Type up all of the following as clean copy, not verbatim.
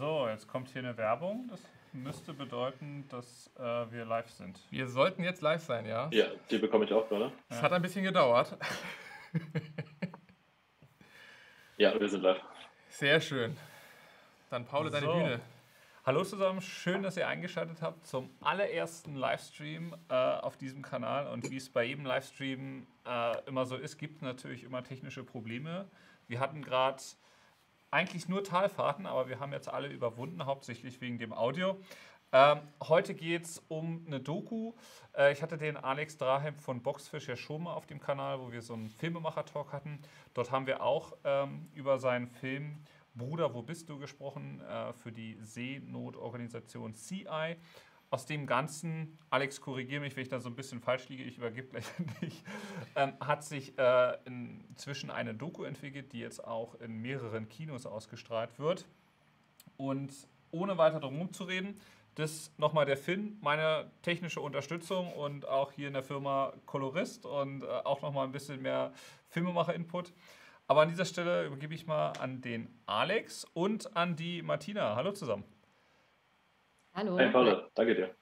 So, jetzt kommt hier eine Werbung. Das müsste bedeuten, dass wir live sind. Wir sollten jetzt live sein, ja? Ja, die bekomme ich auch gerade. Es hat ein bisschen gedauert. Ja, wir sind live. Sehr schön. Dann Paul, deine Bühne. Hallo zusammen, schön, dass ihr eingeschaltet habt zum allerersten Livestream auf diesem Kanal. Und wie es bei jedem Livestream immer so ist, gibt es natürlich immer technische Probleme. Wir hatten gerade eigentlich nur Talfahrten, aber wir haben jetzt alle überwunden, hauptsächlich wegen dem Audio. Heute geht es um eine Doku. Ich hatte den Alex Drahem von Boxfish ja schon mal auf dem Kanal, wo wir so einen Filmemacher-Talk hatten. Dort haben wir auch über seinen Film Bruder, wo bist du gesprochen, für die Seenotorganisation CI. Aus dem Ganzen, Alex, korrigiere mich, wenn ich da so ein bisschen falsch liege, ich übergebe gleich an dich, hat sich inzwischen eine Doku entwickelt, die jetzt auch in mehreren Kinos ausgestrahlt wird. Und ohne weiter drum rumzureden, das nochmal der Finn, meine technische Unterstützung und auch hier in der Firma Kolorist und auch nochmal ein bisschen mehr Filmemacher-Input. Aber an dieser Stelle übergebe ich mal an den Alex und an die Martina. Hallo zusammen. Hallo. Hey Paul, danke dir.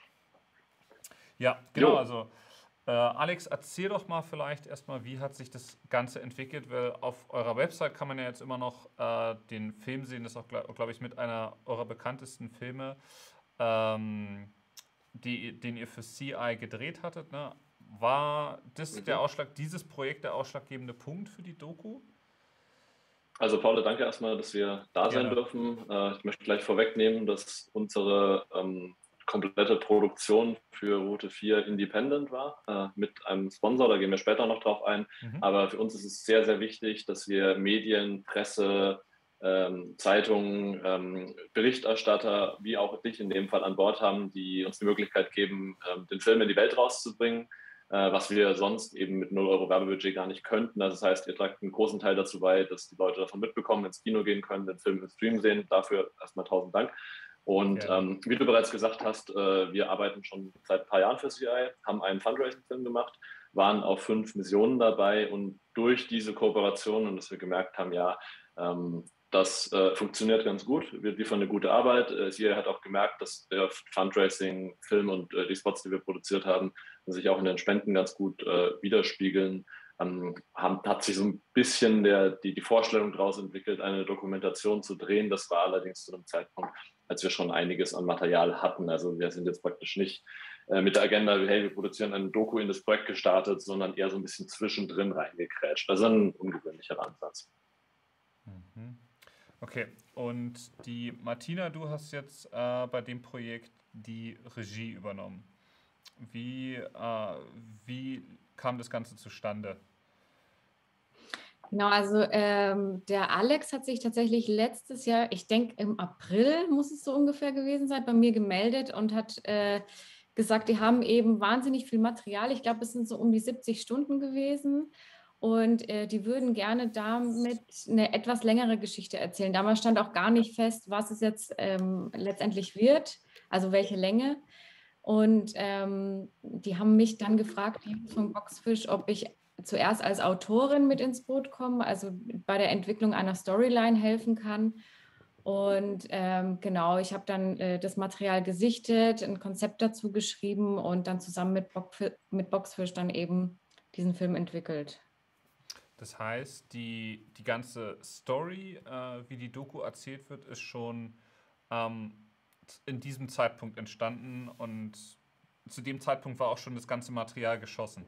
Ja, genau, also Alex, erzähl doch mal vielleicht erstmal, wie hat sich das Ganze entwickelt, weil auf eurer Website kann man ja jetzt immer noch den Film sehen, das ist auch, glaube ich, mit einer eurer bekanntesten Filme, den ihr für CI gedreht hattet, ne? War das dieses Projekt der ausschlaggebende Punkt für die Doku? Also Paul, danke erstmal, dass wir da sein dürfen. Ich möchte gleich vorwegnehmen, dass unsere komplette Produktion für Route 4 independent war, mit einem Sponsor, da gehen wir später noch drauf ein. Aber für uns ist es sehr, sehr wichtig, dass wir Medien, Presse, Zeitungen, Berichterstatter, wie auch dich in dem Fall an Bord haben, die uns die Möglichkeit geben, den Film in die Welt rauszubringen, was wir sonst eben mit 0 Euro Werbebudget gar nicht könnten. Also das heißt, ihr tragt einen großen Teil dazu bei, dass die Leute davon mitbekommen, ins Kino gehen können, den Film im Stream sehen. Dafür erstmal 1000 Dank. Und wie du bereits gesagt hast, wir arbeiten schon seit ein paar Jahren für CI, haben einen Fundraising-Film gemacht, waren auf 5 Missionen dabei und durch diese Kooperation und dass wir gemerkt haben, ja, das funktioniert ganz gut, wir liefern eine gute Arbeit. CI hat auch gemerkt, dass der Fundraising, Film und die Spots, die wir produziert haben, sich auch in den Spenden ganz gut widerspiegeln. Hat sich so ein bisschen die Vorstellung daraus entwickelt, eine Dokumentation zu drehen. Das war allerdings zu einem Zeitpunkt, als wir schon einiges an Material hatten. Also wir sind jetzt praktisch nicht mit der Agenda, hey, wir produzieren eine Doku in das Projekt gestartet, sondern eher so ein bisschen zwischendrin reingekrätscht. Also ein ungewöhnlicher Ansatz. Okay, und die Martina, du hast jetzt bei dem Projekt die Regie übernommen. Wie kam das Ganze zustande? Genau, also der Alex hat sich tatsächlich letztes Jahr, ich denke im April muss es so ungefähr gewesen sein, bei mir gemeldet und hat gesagt, die haben eben wahnsinnig viel Material. Ich glaube, es sind so um die 70 Stunden gewesen. Und die würden gerne damit eine etwas längere Geschichte erzählen. Damals stand auch gar nicht fest, was es jetzt letztendlich wird, also welche Länge. Und die haben mich dann gefragt, die Jungs von Boxfish, ob ich zuerst als Autorin mit ins Boot komme, also bei der Entwicklung einer Storyline helfen kann. Und genau, ich habe dann das Material gesichtet, ein Konzept dazu geschrieben und dann zusammen mit Boxfish dann eben diesen Film entwickelt. Das heißt, die ganze Story, wie die Doku erzählt wird, ist schon in diesem Zeitpunkt entstanden und zu dem Zeitpunkt war auch schon das ganze Material geschossen.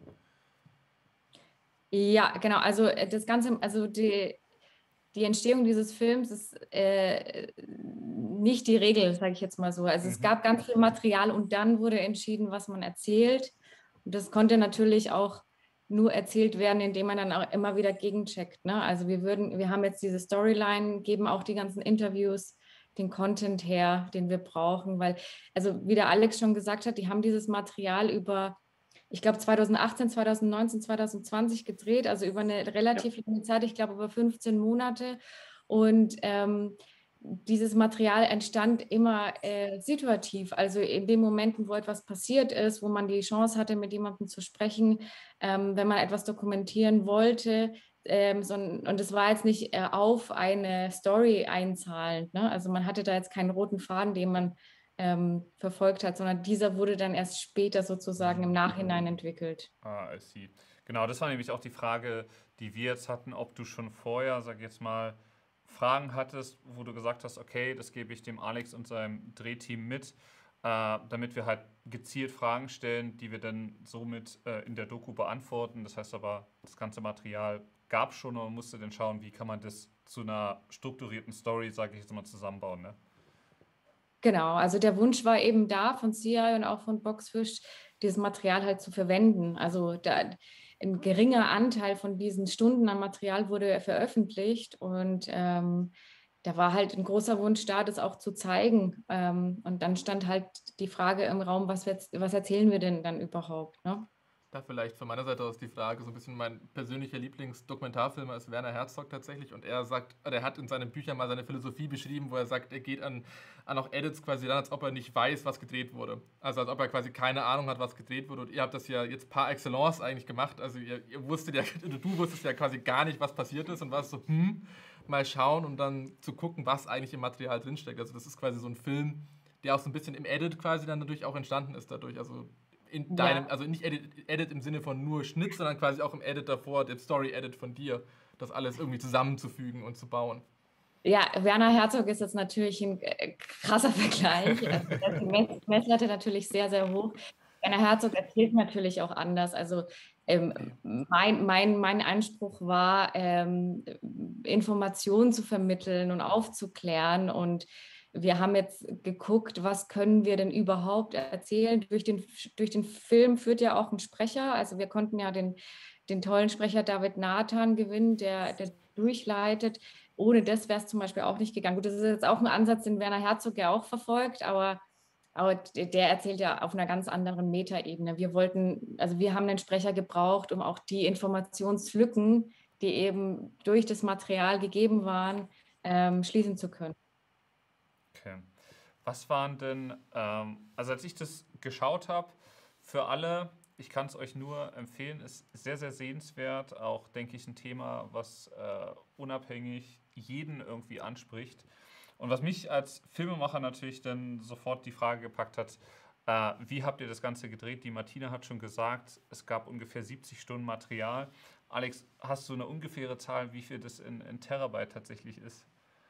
Ja, genau. Also das Ganze, also die Entstehung dieses Films ist nicht die Regel, sage ich jetzt mal so. Also es gab ganz viel Material und dann wurde entschieden, was man erzählt. Und das konnte natürlich auch nur erzählt werden, indem man dann auch immer wieder gegencheckt. Ne? Also wir haben jetzt diese Storyline, geben auch die ganzen Interviews, den Content her, den wir brauchen, weil, also wie der Alex schon gesagt hat, die haben dieses Material über, ich glaube 2018, 2019, 2020 gedreht, also über eine relativ lange Zeit, ich glaube über 15 Monate und dieses Material entstand immer situativ, also in den Momenten, wo etwas passiert ist, wo man die Chance hatte, mit jemandem zu sprechen, wenn man etwas dokumentieren wollte, und es war jetzt nicht auf eine Story einzahlend. Ne? Also man hatte da jetzt keinen roten Faden, den man verfolgt hat, sondern dieser wurde dann erst später sozusagen im Nachhinein entwickelt. I see. Genau, das war nämlich auch die Frage, die wir jetzt hatten, ob du schon vorher, sag ich jetzt mal, Fragen hattest, wo du gesagt hast, okay, das gebe ich dem Alex und seinem Drehteam mit, damit wir halt gezielt Fragen stellen, die wir dann somit in der Doku beantworten. Das heißt aber, das ganze Material gab es schon und man musste dann schauen, wie kann man das zu einer strukturierten Story, sage ich jetzt mal, zusammenbauen. Ne? Genau, also der Wunsch war eben da von CI und auch von Boxfish, dieses Material halt zu verwenden. Also ein geringer Anteil von diesen Stunden an Material wurde veröffentlicht und da war halt ein großer Wunsch da, das auch zu zeigen. Und dann stand halt die Frage im Raum, was erzählen wir denn dann überhaupt? Ne? Da vielleicht von meiner Seite aus die Frage, so ein bisschen mein persönlicher Lieblingsdokumentarfilmer ist Werner Herzog tatsächlich und er sagt, oder er hat in seinen Büchern mal seine Philosophie beschrieben, wo er sagt, er geht an auch Edits quasi dann, als ob er nicht weiß, was gedreht wurde. Also als ob er quasi keine Ahnung hat, was gedreht wurde und ihr habt das ja jetzt par excellence eigentlich gemacht, also ihr wusstet ja, du wusstest ja quasi gar nicht, was passiert ist und warst so, mal schauen und dann zu gucken, was eigentlich im Material drinsteckt. Also das ist quasi so ein Film, der auch so ein bisschen im Edit quasi dann natürlich auch entstanden ist dadurch, also in deinem, also nicht Edit im Sinne von nur Schnitt, sondern quasi auch im Edit davor, dem Story-Edit von dir, das alles irgendwie zusammenzufügen und zu bauen. Ja, Werner Herzog ist jetzt natürlich ein krasser Vergleich. Also die Messlatte natürlich sehr, sehr hoch. Werner Herzog erzählt natürlich auch anders. Also mein Anspruch war, Informationen zu vermitteln und aufzuklären. Und wir haben jetzt geguckt, was können wir denn überhaupt erzählen. Durch den Film führt ja auch ein Sprecher. Also wir konnten ja den tollen Sprecher David Nathan gewinnen, der durchleitet. Ohne das wäre es zum Beispiel auch nicht gegangen. Gut, das ist jetzt auch ein Ansatz, den Werner Herzog ja auch verfolgt, aber der erzählt ja auf einer ganz anderen Metaebene. Wir haben einen Sprecher gebraucht, um auch die Informationslücken, die eben durch das Material gegeben waren, schließen zu können. Okay. Was waren denn, also als ich das geschaut habe, für alle, ich kann es euch nur empfehlen, ist sehr, sehr sehenswert, auch, denke ich, ein Thema, was unabhängig jeden irgendwie anspricht. Und was mich als Filmemacher natürlich dann sofort die Frage gepackt hat, wie habt ihr das Ganze gedreht? Die Martina hat schon gesagt, es gab ungefähr 70 Stunden Material. Alex, hast du eine ungefähre Zahl, wie viel das in Terabyte tatsächlich ist?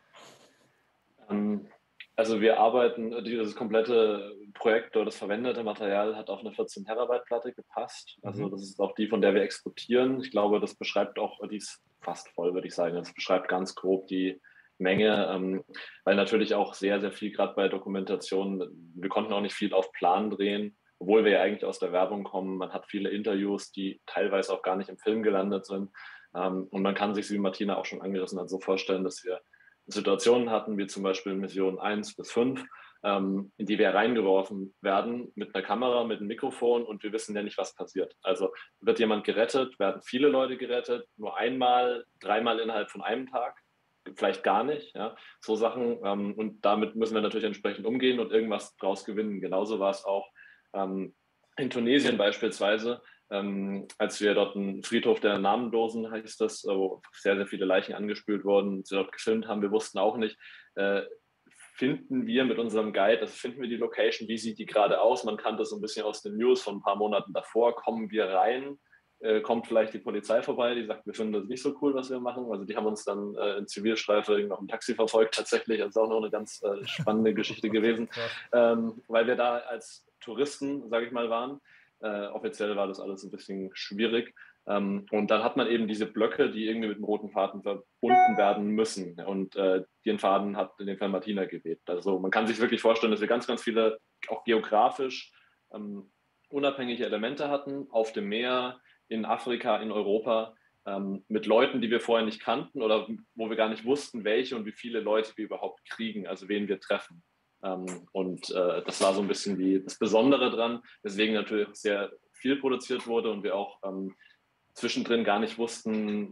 Also wir arbeiten, dieses komplette Projekt oder das verwendete Material hat auf eine 14 Terabyte Platte gepasst. Also das ist auch die, von der wir exportieren. Ich glaube, das beschreibt auch, die ist fast voll, würde ich sagen. Das beschreibt ganz grob die Menge, weil natürlich auch sehr, sehr viel, gerade bei Dokumentationen, wir konnten auch nicht viel auf Plan drehen, obwohl wir ja eigentlich aus der Werbung kommen. Man hat viele Interviews, die teilweise auch gar nicht im Film gelandet sind. Und man kann sich, wie Martina auch schon angerissen hat, so vorstellen, dass wir Situationen hatten, wie zum Beispiel Mission 1 bis 5, in die wir reingeworfen werden mit einer Kamera, mit einem Mikrofon und wir wissen ja nicht, was passiert. Also wird jemand gerettet, werden viele Leute gerettet, nur einmal, dreimal innerhalb von einem Tag, vielleicht gar nicht. Ja? So Sachen und damit müssen wir natürlich entsprechend umgehen und irgendwas draus gewinnen. Genauso war es auch in Tunesien beispielsweise, als wir dort einen Friedhof der Namenlosen, heißt das, wo sehr, sehr viele Leichen angespült wurden, sie dort gefilmt haben, wir wussten auch nicht, finden wir mit unserem Guide, also finden wir die Location, wie sieht die gerade aus, man kannte das so ein bisschen aus den News von ein paar Monaten davor, kommen wir rein, kommt vielleicht die Polizei vorbei, die sagt, wir finden das nicht so cool, was wir machen, also die haben uns dann in Zivilstreife noch im Taxi verfolgt tatsächlich, das ist auch noch eine ganz spannende Geschichte gewesen, weil wir da als Touristen, sage ich mal, waren. Offiziell war das alles ein bisschen schwierig. Und dann hat man eben diese Blöcke, die irgendwie mit dem roten Faden verbunden werden müssen. Und den Faden hat in dem Fall Martina gewebt. Also man kann sich wirklich vorstellen, dass wir ganz, ganz viele, auch geografisch unabhängige Elemente hatten, auf dem Meer, in Afrika, in Europa, mit Leuten, die wir vorher nicht kannten oder wo wir gar nicht wussten, welche und wie viele Leute wir überhaupt kriegen, also wen wir treffen. Und das war so ein bisschen das Besondere dran, weswegen natürlich sehr viel produziert wurde und wir auch zwischendrin gar nicht wussten,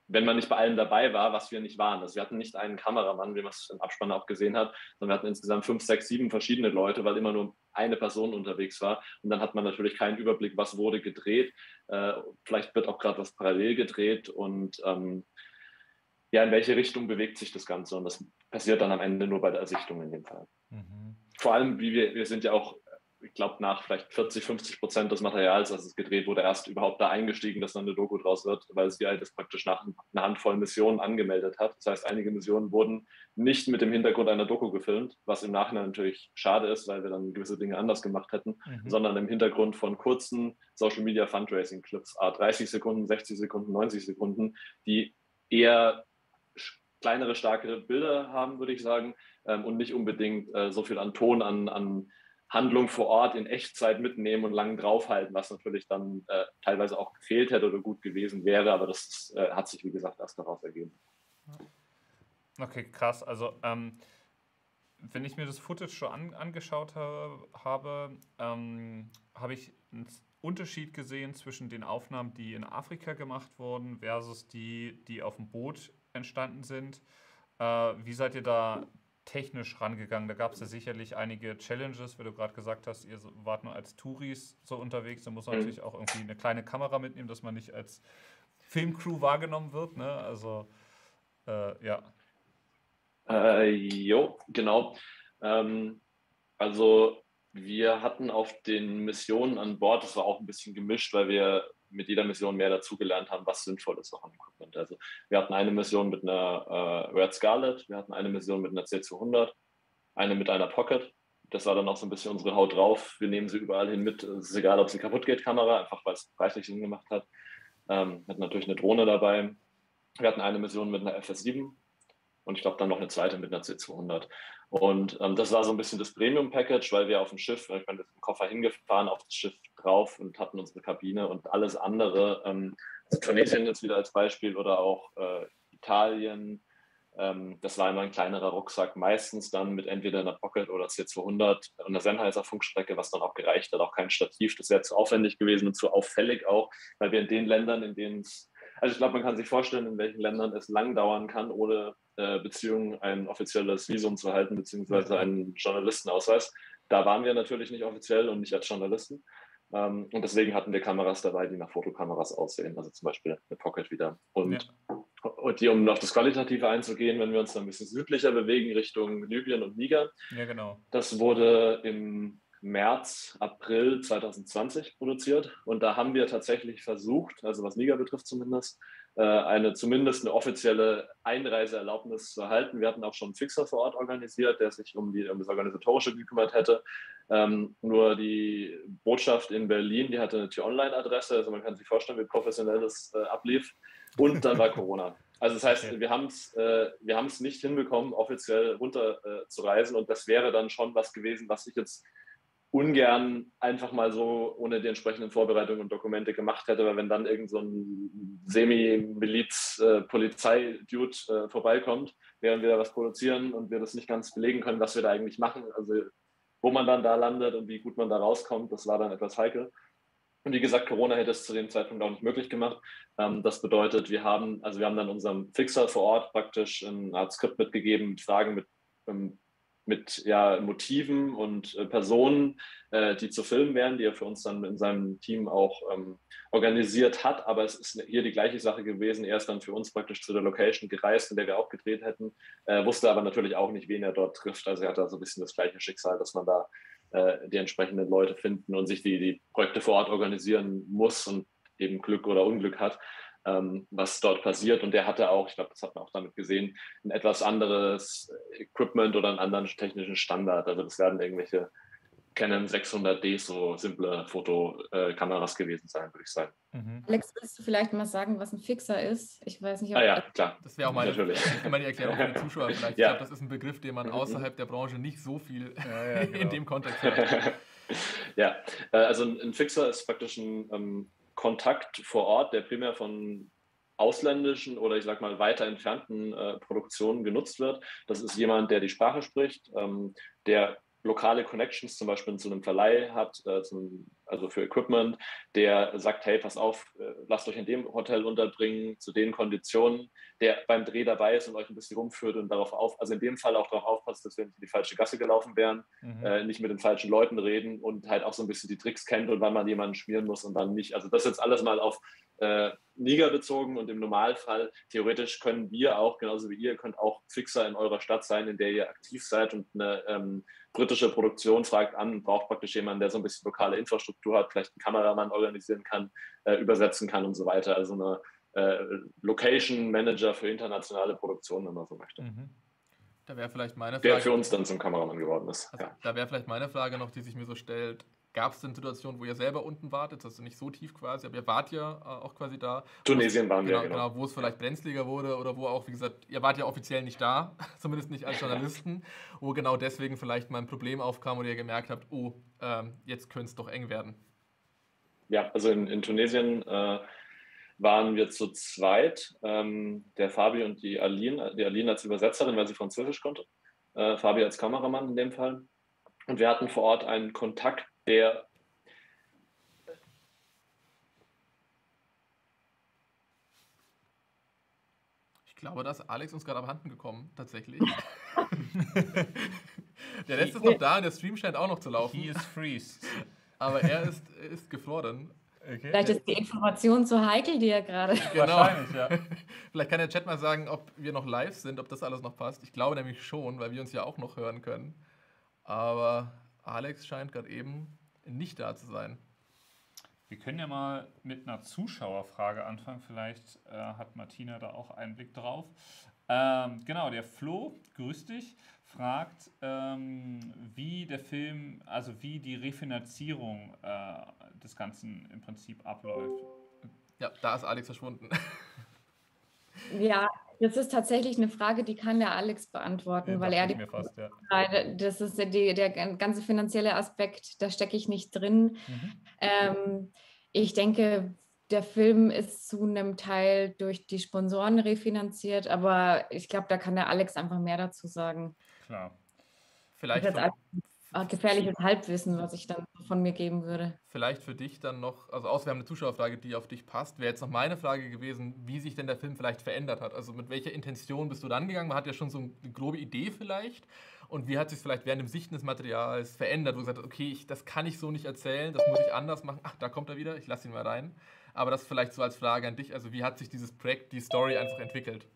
wenn man nicht bei allen dabei war, was wir nicht waren. Also wir hatten nicht einen Kameramann, wie man es im Abspann auch gesehen hat, sondern wir hatten insgesamt 5, 6, 7 verschiedene Leute, weil immer nur eine Person unterwegs war. Und dann hat man natürlich keinen Überblick, was wurde gedreht. Vielleicht wird auch gerade was parallel gedreht und ja, in welche Richtung bewegt sich das Ganze. Und das passiert dann am Ende nur bei der Ersichtung in dem Fall. Mhm. Vor allem, wie wir sind ja auch, ich glaube, nach vielleicht 40-50% des Materials, als es gedreht wurde, erst überhaupt da eingestiegen, dass dann eine Doku draus wird, weil es halt das praktisch nach einer Handvoll Missionen angemeldet hat. Das heißt, einige Missionen wurden nicht mit dem Hintergrund einer Doku gefilmt, was im Nachhinein natürlich schade ist, weil wir dann gewisse Dinge anders gemacht hätten, sondern im Hintergrund von kurzen Social-Media-Fundraising-Clips, 30 Sekunden, 60 Sekunden, 90 Sekunden, die eher kleinere, starke Bilder haben, würde ich sagen, und nicht unbedingt so viel an Ton, an Handlung vor Ort in Echtzeit mitnehmen und lang draufhalten, was natürlich dann teilweise auch gefehlt hätte oder gut gewesen wäre, aber das hat sich, wie gesagt, erst daraus ergeben. Okay, krass. Also wenn ich mir das Footage schon angeschaut habe, habe ich einen Unterschied gesehen zwischen den Aufnahmen, die in Afrika gemacht wurden, versus die auf dem Boot entstanden sind. Wie seid ihr da technisch rangegangen? Da gab es ja sicherlich einige Challenges, weil du gerade gesagt hast, ihr wart nur als Touris so unterwegs, da muss man natürlich auch irgendwie eine kleine Kamera mitnehmen, dass man nicht als Filmcrew wahrgenommen wird, ne? Also, ja. Jo, genau. Also wir hatten auf den Missionen an Bord, das war auch ein bisschen gemischt, weil wir mit jeder Mission mehr dazugelernt haben, was sinnvoll ist auch an Equipment. Also wir hatten eine Mission mit einer Red Scarlet, wir hatten eine Mission mit einer C200, eine mit einer Pocket. Das war dann auch so ein bisschen unsere Haut drauf. Wir nehmen sie überall hin mit. Es ist egal, ob sie kaputt geht, Kamera, einfach weil es preislich Sinn gemacht hat. Wir hatten natürlich eine Drohne dabei. Wir hatten eine Mission mit einer FS7 und ich glaube dann noch eine zweite mit einer C200. Und das war so ein bisschen das Premium-Package, weil wir auf dem Schiff, ich bin mit dem Koffer hingefahren, auf das Schiff drauf und hatten unsere Kabine und alles andere. Also Tunesien jetzt wieder als Beispiel oder auch Italien. Das war immer ein kleinerer Rucksack, meistens dann mit entweder einer Pocket oder C200 und einer Sennheiser Funkstrecke, was dann auch gereicht hat, auch kein Stativ. Das wäre zu aufwendig gewesen und zu auffällig auch, weil wir in den Ländern, in denen es, also ich glaube, man kann sich vorstellen, in welchen Ländern es lang dauern kann, ohne Beziehungen ein offizielles Visum zu halten, beziehungsweise einen Journalistenausweis. Da waren wir natürlich nicht offiziell und nicht als Journalisten. Und deswegen hatten wir Kameras dabei, die nach Fotokameras aussehen, also zum Beispiel eine Pocket wieder. Und die, um auf das Qualitative einzugehen, wenn wir uns dann ein bisschen südlicher bewegen, Richtung Libyen und Niger. Ja, genau. Das wurde im März, April 2020 produziert. Und da haben wir tatsächlich versucht, also was Niger betrifft zumindest eine offizielle Einreiseerlaubnis zu erhalten. Wir hatten auch schon einen Fixer vor Ort organisiert, der sich um das Organisatorische gekümmert hätte. Nur die Botschaft in Berlin, die hatte eine T-Online-Adresse, also man kann sich vorstellen, wie professionell das ablief. Und dann war Corona. Also das heißt, okay. wir haben es nicht hinbekommen, offiziell runter zu reisen. Und das wäre dann schon was gewesen, was ich jetzt ungern einfach mal so ohne die entsprechenden Vorbereitungen und Dokumente gemacht hätte, weil wenn dann irgend so ein Semi-Miliz-Polizei-Dude vorbeikommt, während wir da was produzieren und wir das nicht ganz belegen können, was wir da eigentlich machen, also wo man dann da landet und wie gut man da rauskommt, das war dann etwas heikel. Und wie gesagt, Corona hätte es zu dem Zeitpunkt auch nicht möglich gemacht. Das bedeutet, wir haben dann unserem Fixer vor Ort praktisch eine Art Skript mitgegeben, mit Fragen, mit Motiven und Personen, die zu filmen wären, die er für uns dann in seinem Team auch organisiert hat. Aber es ist hier die gleiche Sache gewesen. Er ist dann für uns praktisch zu der Location gereist, in der wir auch gedreht hätten, wusste aber natürlich auch nicht, wen er dort trifft. Also er hat da so ein bisschen das gleiche Schicksal, dass man da die entsprechenden Leute finden und sich die Projekte vor Ort organisieren muss und eben Glück oder Unglück hat, was dort passiert. Und der hatte auch, ich glaube, das hat man auch damit gesehen, ein etwas anderes Equipment oder einen anderen technischen Standard. Also das werden irgendwelche Canon 600D, so simple Fotokameras gewesen sein, würde ich sagen. Alex, willst du vielleicht mal sagen, was ein Fixer ist? Ich weiß nicht, ob ja, klar. Das wäre auch mal die Erklärung für die Zuschauer vielleicht. Ja. Ich glaube, das ist ein Begriff, den man außerhalb der Branche nicht so viel in dem Kontext hat. Ja, also ein Fixer ist praktisch ein Kontakt vor Ort, der primär von ausländischen oder ich sag mal weiter entfernten Produktionen genutzt wird. Das ist jemand, der die Sprache spricht, der lokale Connections zum Beispiel zu einem Verleih hat, zu einem also für Equipment, der sagt, hey, pass auf, lasst euch in dem Hotel unterbringen, zu den Konditionen, der beim Dreh dabei ist und euch ein bisschen rumführt und also in dem Fall auch darauf aufpasst, dass wir nicht in die falsche Gasse gelaufen wären, nicht mit den falschen Leuten reden und halt auch so ein bisschen die Tricks kennt und wann man jemanden schmieren muss und dann nicht. Also das jetzt alles mal auf Niger bezogen und im Normalfall, theoretisch können wir auch, genauso wie ihr, könnt auch Fixer in eurer Stadt sein, in der ihr aktiv seid und eine britische Produktion fragt an und braucht praktisch jemanden, der so ein bisschen lokale Infrastruktur hat, vielleicht einen Kameramann organisieren kann, übersetzen kann und so weiter. Also eine Location Manager für internationale Produktionen, wenn man so möchte. Da wäre vielleicht meine Der Frage, für uns dann zum Kameramann geworden ist. also, da wäre vielleicht meine Frage noch, die sich mir so stellt. Gab es denn Situationen, wo ihr selber unten wart? Jetzt hast du nicht so tief quasi, aber ihr wart ja auch quasi da. Tunesien waren wir, genau. Wo es vielleicht brenzliger wurde oder wo auch, wie gesagt, ihr wart ja offiziell nicht da, zumindest nicht als Journalisten, wo genau deswegen vielleicht mal ein Problem aufkam oder ihr gemerkt habt, oh, jetzt könnte es doch eng werden. Ja, also in Tunesien waren wir zu zweit, der Fabi und die Aline als Übersetzerin, weil sie Französisch konnte, Fabi als Kameramann in dem Fall. Und wir hatten vor Ort einen Kontakt, der Ich glaube, da ist Alex uns gerade abhanden gekommen, tatsächlich. Der letzte ist noch da und der Stream scheint auch noch zu laufen. He is freeze. Aber er ist gefroren. Okay. Vielleicht ist die Information zu heikel dir gerade. Genau. Wahrscheinlich, ja. Vielleicht kann der Chat mal sagen, ob wir noch live sind, ob das alles noch passt. Ich glaube nämlich schon, weil wir uns ja auch noch hören können. Aber Alex scheint gerade eben nicht da zu sein. Wir können ja mal mit einer Zuschauerfrage anfangen. Vielleicht hat Martina da auch einen Blick drauf. Genau, der Flo, grüß dich, fragt, wie der Film, also wie die Refinanzierung des Ganzen im Prinzip abläuft. Ja, da ist Alex verschwunden. Ja, das ist tatsächlich eine Frage, die kann der Alex beantworten, Ja, weil dachte er ich die mir fast, ja. das ist der ganze finanzielle Aspekt, da stecke ich nicht drin. Ich denke, der Film ist zu einem Teil durch die Sponsoren refinanziert, aber ich glaube, da kann der Alex einfach mehr dazu sagen. Klar. Das Vielleicht ist jetzt gefährliches Halbwissen, was ich dann von mir geben würde. Vielleicht für dich dann noch, also außer wir haben eine Zuschauerfrage, die auf dich passt, wäre jetzt noch meine Frage gewesen, wie sich denn der Film vielleicht verändert hat. Also mit welcher Intention bist du dann gegangen? Man hat ja schon so eine grobe Idee vielleicht. Und wie hat sich vielleicht während dem Sichten des Materials verändert, wo du gesagt hast, okay, das kann ich so nicht erzählen, das muss ich anders machen. Ach, da kommt er wieder, ich lasse ihn mal rein. Aber das vielleicht so als Frage an dich, also wie hat sich dieses Projekt, die Story einfach entwickelt?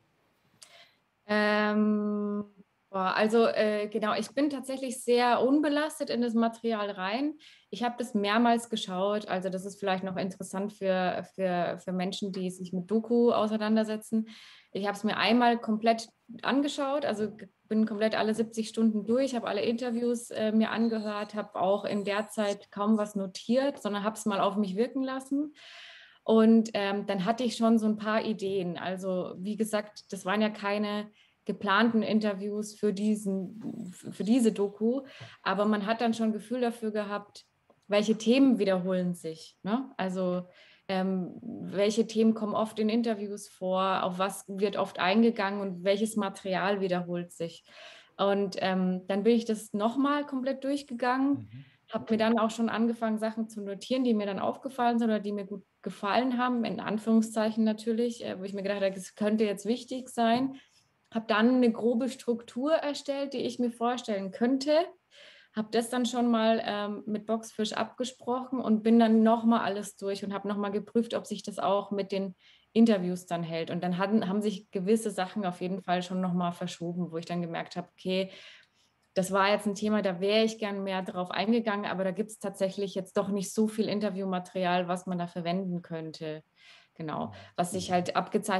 Also genau, ich bin tatsächlich sehr unbelastet in das Material rein. Ich habe das mehrmals geschaut, also das ist vielleicht noch interessant für Menschen, die sich mit Doku auseinandersetzen. Ich habe es mir einmal komplett angeschaut, also bin komplett alle 70 Stunden durch, habe alle Interviews mir angehört, habe auch in der Zeit kaum was notiert, sondern habe es mal auf mich wirken lassen. Und dann hatte ich schon so ein paar Ideen. Also wie gesagt, das waren ja keine geplanten Interviews für diese Doku, aber man hat dann schon ein Gefühl dafür gehabt, welche Themen wiederholen sich. Ne? Also welche Themen kommen oft in Interviews vor, auf was wird oft eingegangen und welches Material wiederholt sich. Und dann bin ich das nochmal komplett durchgegangen, habe mir dann auch schon angefangen, Sachen zu notieren, die mir dann aufgefallen sind oder die mir gut gefallen haben, in Anführungszeichen natürlich, wo ich mir gedacht habe, das könnte jetzt wichtig sein. Habe dann eine grobe Struktur erstellt, die ich mir vorstellen könnte. Habe das dann schon mal mit Boxfish abgesprochen und bin dann nochmal alles durch und habe nochmal geprüft, ob sich das auch mit den Interviews dann hält. Und dann haben sich gewisse Sachen auf jeden Fall schon nochmal verschoben, wo ich dann gemerkt habe, okay, das war jetzt ein Thema, da wäre ich gern mehr drauf eingegangen, aber da gibt es tatsächlich jetzt doch nicht so viel Interviewmaterial, was man da verwenden könnte. Genau. Was sich halt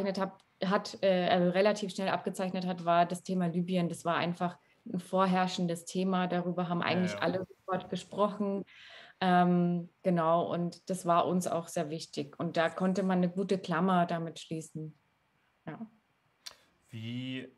relativ schnell abgezeichnet hat, war das Thema Libyen. Das war einfach ein vorherrschendes Thema. Darüber haben eigentlich alle sofort gesprochen. Genau, und das war uns auch sehr wichtig. Und da konnte man eine gute Klammer damit schließen. Ja. Wie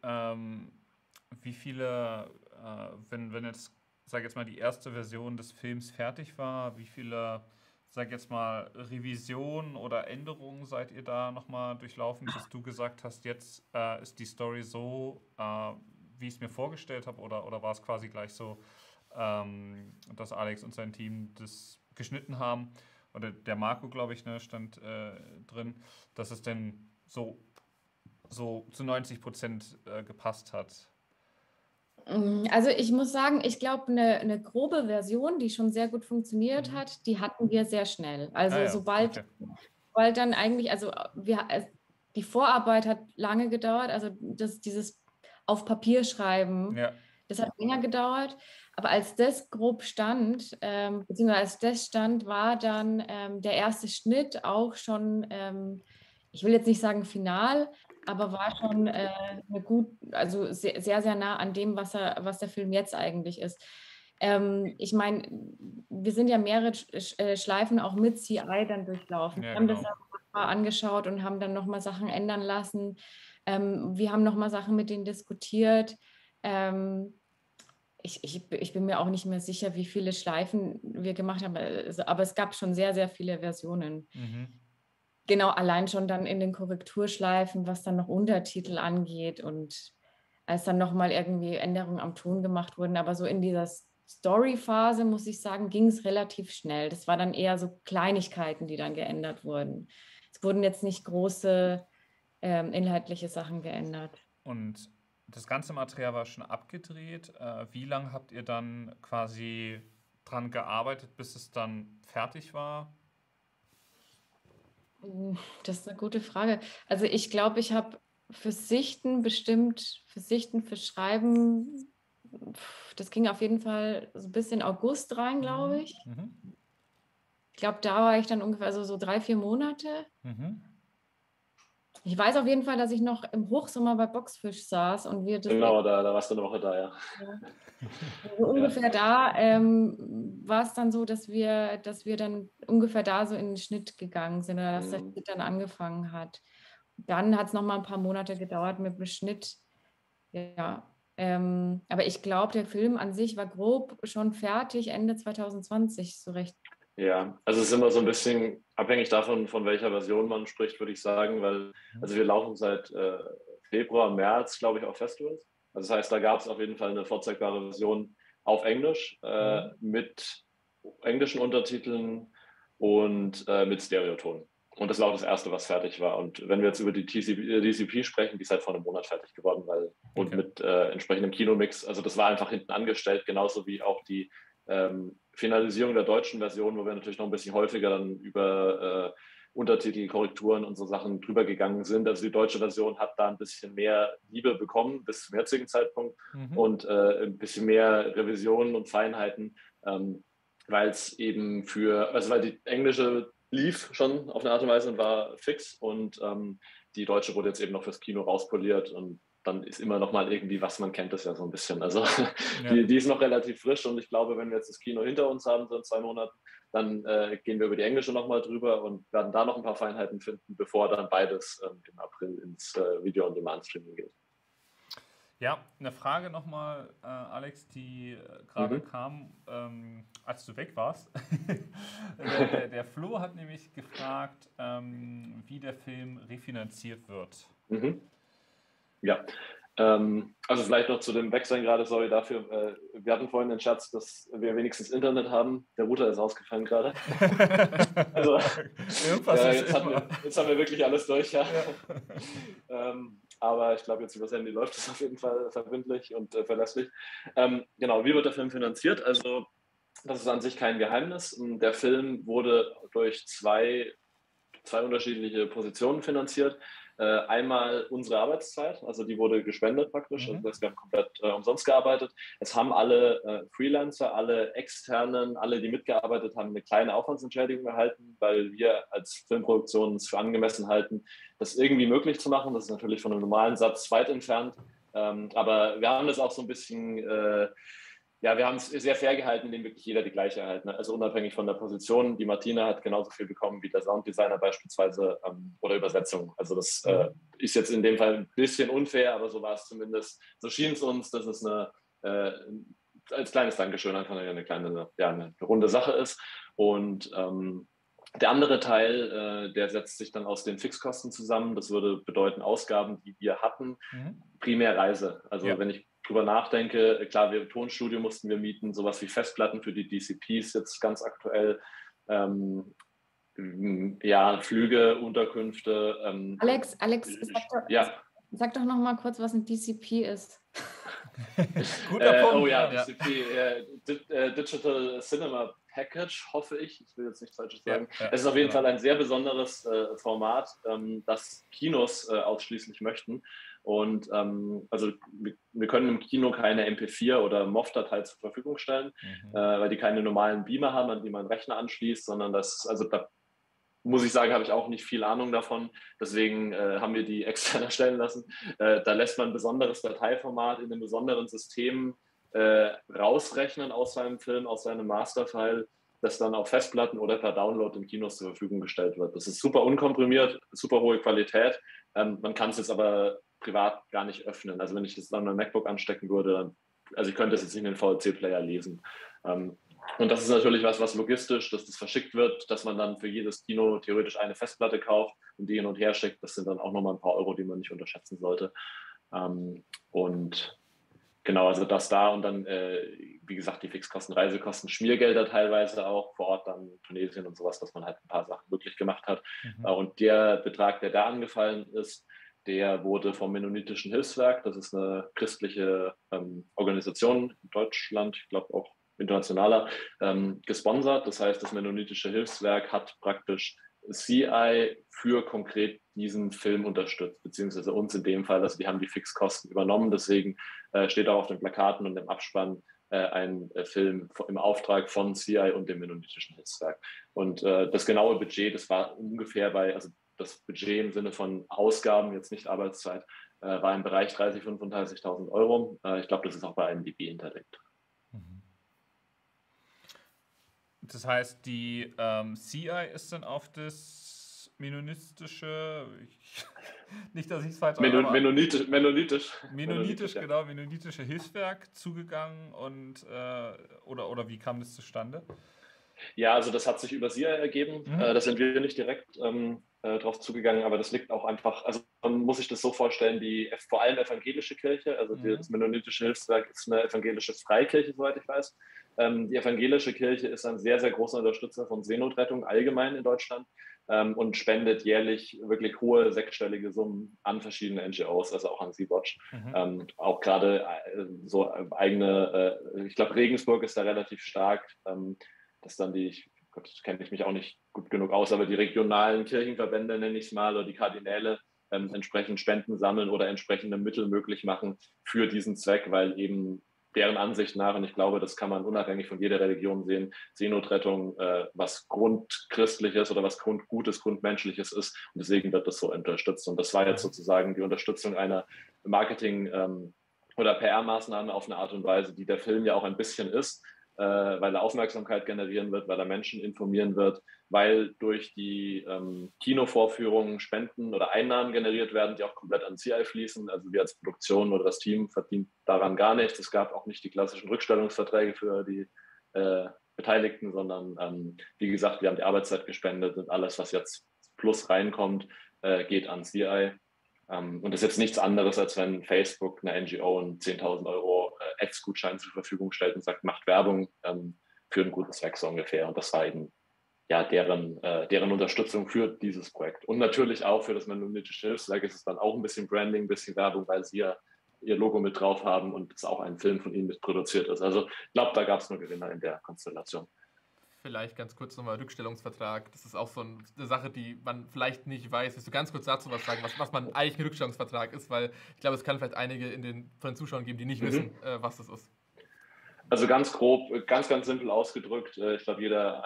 viele, wenn jetzt, sag jetzt mal, die erste Version des Films fertig war, wie viele, sag jetzt mal, Revisionen oder Änderungen seid ihr da nochmal durchlaufen, bis du gesagt hast, jetzt ist die Story so, wie ich es mir vorgestellt habe, oder war es quasi gleich so, dass Alex und sein Team das geschnitten haben, oder der Marco, glaube ich, ne, stand drin, dass es denn so zu 90% gepasst hat. Also ich muss sagen, ich glaube, eine grobe Version, die schon sehr gut funktioniert hat, die hatten wir sehr schnell. Also sobald dann eigentlich, die Vorarbeit hat lange gedauert, also dieses auf Papier schreiben, das hat länger gedauert. Aber als das grob stand, beziehungsweise als das stand, war dann der erste Schnitt auch schon, ich will jetzt nicht sagen final, aber war schon also sehr, sehr, sehr nah an dem, was der Film jetzt eigentlich ist. Ich meine, wir sind ja mehrere Schleifen auch mit CI dann durchlaufen. Wir haben das mal angeschaut und haben dann nochmal Sachen ändern lassen. Wir haben nochmal Sachen mit denen diskutiert. Ich bin mir auch nicht mehr sicher, wie viele Schleifen wir gemacht haben, aber es gab schon sehr, sehr viele Versionen. Genau, allein schon dann in den Korrekturschleifen, was dann noch Untertitel angeht und als dann nochmal irgendwie Änderungen am Ton gemacht wurden. Aber so in dieser Story-Phase, muss ich sagen, ging es relativ schnell. Das war dann eher so Kleinigkeiten, die dann geändert wurden. Es wurden jetzt nicht große inhaltliche Sachen geändert. Und das ganze Material war schon abgedreht. Wie lange habt ihr dann quasi dran gearbeitet, bis es dann fertig war? Das ist eine gute Frage. Also ich glaube, ich habe für Sichten, für Schreiben, das ging auf jeden Fall so bis in August rein, glaube ich. Ich glaube, da war ich dann ungefähr so 3-4 Monate. Ich weiß auf jeden Fall, dass ich noch im Hochsommer bei Boxfisch saß und wir das... Genau, da warst du eine Woche da, ja. Also ungefähr da war es dann so, dass wir dann ungefähr da so in den Schnitt gegangen sind oder dass der Schnitt dann angefangen hat. Dann hat es noch mal ein paar Monate gedauert mit dem Schnitt. Ja, aber ich glaube, der Film an sich war grob schon fertig Ende 2020, so recht. Ja, also es ist immer so ein bisschen abhängig davon, von welcher Version man spricht, würde ich sagen, weil also wir laufen seit Februar, März, glaube ich, auf Festivals. Also das heißt, da gab es auf jeden Fall eine vorzeigbare Version auf Englisch mit englischen Untertiteln und mit Stereoton. Und das war auch das Erste, was fertig war. Und wenn wir jetzt über die DCP sprechen, die ist halt vor einem Monat fertig geworden, und mit entsprechendem Kinomix. Also das war einfach hinten angestellt, genauso wie auch die Finalisierung der deutschen Version, wo wir natürlich noch ein bisschen häufiger dann über Untertitel, Korrekturen und so Sachen drüber gegangen sind. Also die deutsche Version hat da ein bisschen mehr Liebe bekommen bis zum jetzigen Zeitpunkt und ein bisschen mehr Revisionen und Feinheiten, weil es eben weil die englische lief schon auf eine Art und Weise und war fix und die deutsche wurde jetzt eben noch fürs Kino rauspoliert und dann ist immer noch mal irgendwie was, man kennt das ja so ein bisschen. Also die ist noch relativ frisch und ich glaube, wenn wir jetzt das Kino hinter uns haben, so in 2 Monaten, dann gehen wir über die englische noch mal drüber und werden da noch ein paar Feinheiten finden, bevor dann beides im April ins Video-on-Demand-Streaming geht. Ja, eine Frage nochmal, Alex, die gerade kam, als du weg warst. der Flo hat nämlich gefragt, wie der Film refinanziert wird. Ja, also vielleicht noch zu dem Wechseln gerade, sorry dafür. Wir hatten vorhin den Scherz, dass wir wenigstens Internet haben. Der Router ist ausgefallen gerade. Also, jetzt haben wir wirklich alles durch. Ja. Aber ich glaube, jetzt über das Handy läuft es auf jeden Fall verbindlich und verlässlich. Genau, wie wird der Film finanziert? Also das ist an sich kein Geheimnis. Der Film wurde durch zwei unterschiedliche Positionen finanziert. Einmal unsere Arbeitszeit, also die wurde gespendet praktisch, also wir haben komplett umsonst gearbeitet. Es haben alle Freelancer, alle Externen, alle, die mitgearbeitet haben, eine kleine Aufwandsentschädigung erhalten, weil wir als Filmproduktion es für angemessen halten, das irgendwie möglich zu machen. Das ist natürlich von einem normalen Satz weit entfernt, aber wir haben das auch so ein bisschen... wir haben es sehr fair gehalten, indem wirklich jeder die gleiche erhalten hat. Also unabhängig von der Position. Die Martina hat genauso viel bekommen wie der Sounddesigner beispielsweise oder Übersetzung. Also das ist jetzt in dem Fall ein bisschen unfair, aber so war es zumindest. So schien es uns, dass es als kleines Dankeschön einfach eine runde Sache ist. Und der andere Teil, der setzt sich dann aus den Fixkosten zusammen. Das würde bedeuten Ausgaben, die wir hatten, primär Reise. Also wenn ich drüber nachdenke, klar, Tonstudio mussten wir mieten, sowas wie Festplatten für die DCPs jetzt ganz aktuell, Flüge, Unterkünfte. Alex, Ja. sag doch noch mal kurz, was ein DCP ist. Guter Punkt. Oh ja, DCP, Digital Cinema Package, hoffe ich. Ich will jetzt nichts Falsches sagen. Ja, es ist auf jeden Fall ein sehr besonderes Format, das Kinos ausschließlich möchten. Und also wir können im Kino keine MP4 oder MOV-Datei zur Verfügung stellen, weil die keine normalen Beamer haben, an die man einen Rechner anschließt, sondern da muss ich sagen, habe ich auch nicht viel Ahnung davon. Deswegen haben wir die extern erstellen lassen. Da lässt man ein besonderes Dateiformat in einem besonderen System rausrechnen aus seinem Film, aus seinem Masterfile, das dann auf Festplatten oder per Download in Kinos zur Verfügung gestellt wird. Das ist super unkomprimiert, super hohe Qualität. Man kann es jetzt aber privat gar nicht öffnen. Also wenn ich das dann mein MacBook anstecken würde, also ich könnte es jetzt nicht in den VLC-Player lesen. Und das ist natürlich was logistisch, dass das verschickt wird, dass man dann für jedes Kino theoretisch eine Festplatte kauft und die hin und her schickt. Das sind dann auch nochmal ein paar Euro, die man nicht unterschätzen sollte. Und genau, also das da und dann, wie gesagt, die Fixkosten, Reisekosten, Schmiergelder teilweise auch vor Ort, dann Tunesien und sowas, dass man halt ein paar Sachen wirklich gemacht hat. Und der Betrag, der da angefallen ist, der wurde vom Mennonitischen Hilfswerk, das ist eine christliche Organisation in Deutschland, ich glaube auch internationaler, gesponsert. Das heißt, das Mennonitische Hilfswerk hat praktisch CI für konkret diesen Film unterstützt, beziehungsweise uns in dem Fall, also die haben die Fixkosten übernommen, deswegen steht auch auf den Plakaten und im Abspann ein Film im Auftrag von CI und dem Mennonitischen Hilfswerk. Und das genaue Budget, das war ungefähr also das Budget im Sinne von Ausgaben, jetzt nicht Arbeitszeit, war im Bereich 30.000, 35.000 Euro. Ich glaube, das ist auch bei IMDb hinterlegt. Das heißt, die CI ist dann auf das mennonitische, nicht, dass ich es falsch sage, Mennonitisch, genau, Mennonitische Hilfswerk zugegangen und oder wie kam das zustande? Ja, also das hat sich über CI ergeben. Da sind wir nicht direkt drauf zugegangen, aber das liegt auch einfach, also man muss sich das so vorstellen, die vor allem evangelische Kirche, also das Mennonitische Hilfswerk ist eine evangelische Freikirche, soweit ich weiß. Die evangelische Kirche ist ein sehr, sehr großer Unterstützer von Seenotrettung allgemein in Deutschland und spendet jährlich wirklich hohe sechsstellige Summen an verschiedene NGOs, also auch an Sea-Watch. Auch gerade so eigene, ich glaube Regensburg ist da relativ stark, dass dann Gott, kenne ich mich auch nicht gut genug aus, aber die regionalen Kirchenverbände, nenne ich es mal, oder die Kardinäle entsprechend Spenden sammeln oder entsprechende Mittel möglich machen für diesen Zweck, weil eben deren Ansicht nach, und ich glaube, das kann man unabhängig von jeder Religion sehen, Seenotrettung was Grundchristliches oder was Grundgutes, Grundmenschliches ist und deswegen wird das so unterstützt. Und das war jetzt sozusagen die Unterstützung einer Marketing- oder PR-Maßnahme auf eine Art und Weise, die der Film ja auch ein bisschen ist, weil er Aufmerksamkeit generieren wird, weil er Menschen informieren wird, weil durch die Kinovorführungen Spenden oder Einnahmen generiert werden, die auch komplett an CI fließen. Also wir als Produktion oder das Team verdient daran gar nichts. Es gab auch nicht die klassischen Rückstellungsverträge für die Beteiligten, sondern wie gesagt, wir haben die Arbeitszeit gespendet und alles, was jetzt plus reinkommt, geht an CI. Und das ist jetzt nichts anderes, als wenn Facebook eine NGO einen 10.000 Euro Ads-Gutschein zur Verfügung stellt und sagt, macht Werbung für einen guten Zweck so ungefähr. Und das war eben ja deren Unterstützung für dieses Projekt. Und natürlich auch für das Mennonitische Hilfswerk ist es dann auch ein bisschen Branding, ein bisschen Werbung, weil sie ja ihr Logo mit drauf haben und es auch ein Film von ihnen mitproduziert ist. Also ich glaube, da gab es nur Gewinner in der Konstellation. Vielleicht ganz kurz nochmal Rückstellungsvertrag. Das ist auch so eine Sache, die man vielleicht nicht weiß. Willst du ganz kurz dazu was sagen, was man eigentlich ein Rückstellungsvertrag ist? Weil ich glaube, es kann vielleicht einige von den Zuschauern geben, die nicht wissen, was das ist. Also ganz grob, ganz, ganz simpel ausgedrückt. Ich glaube, jeder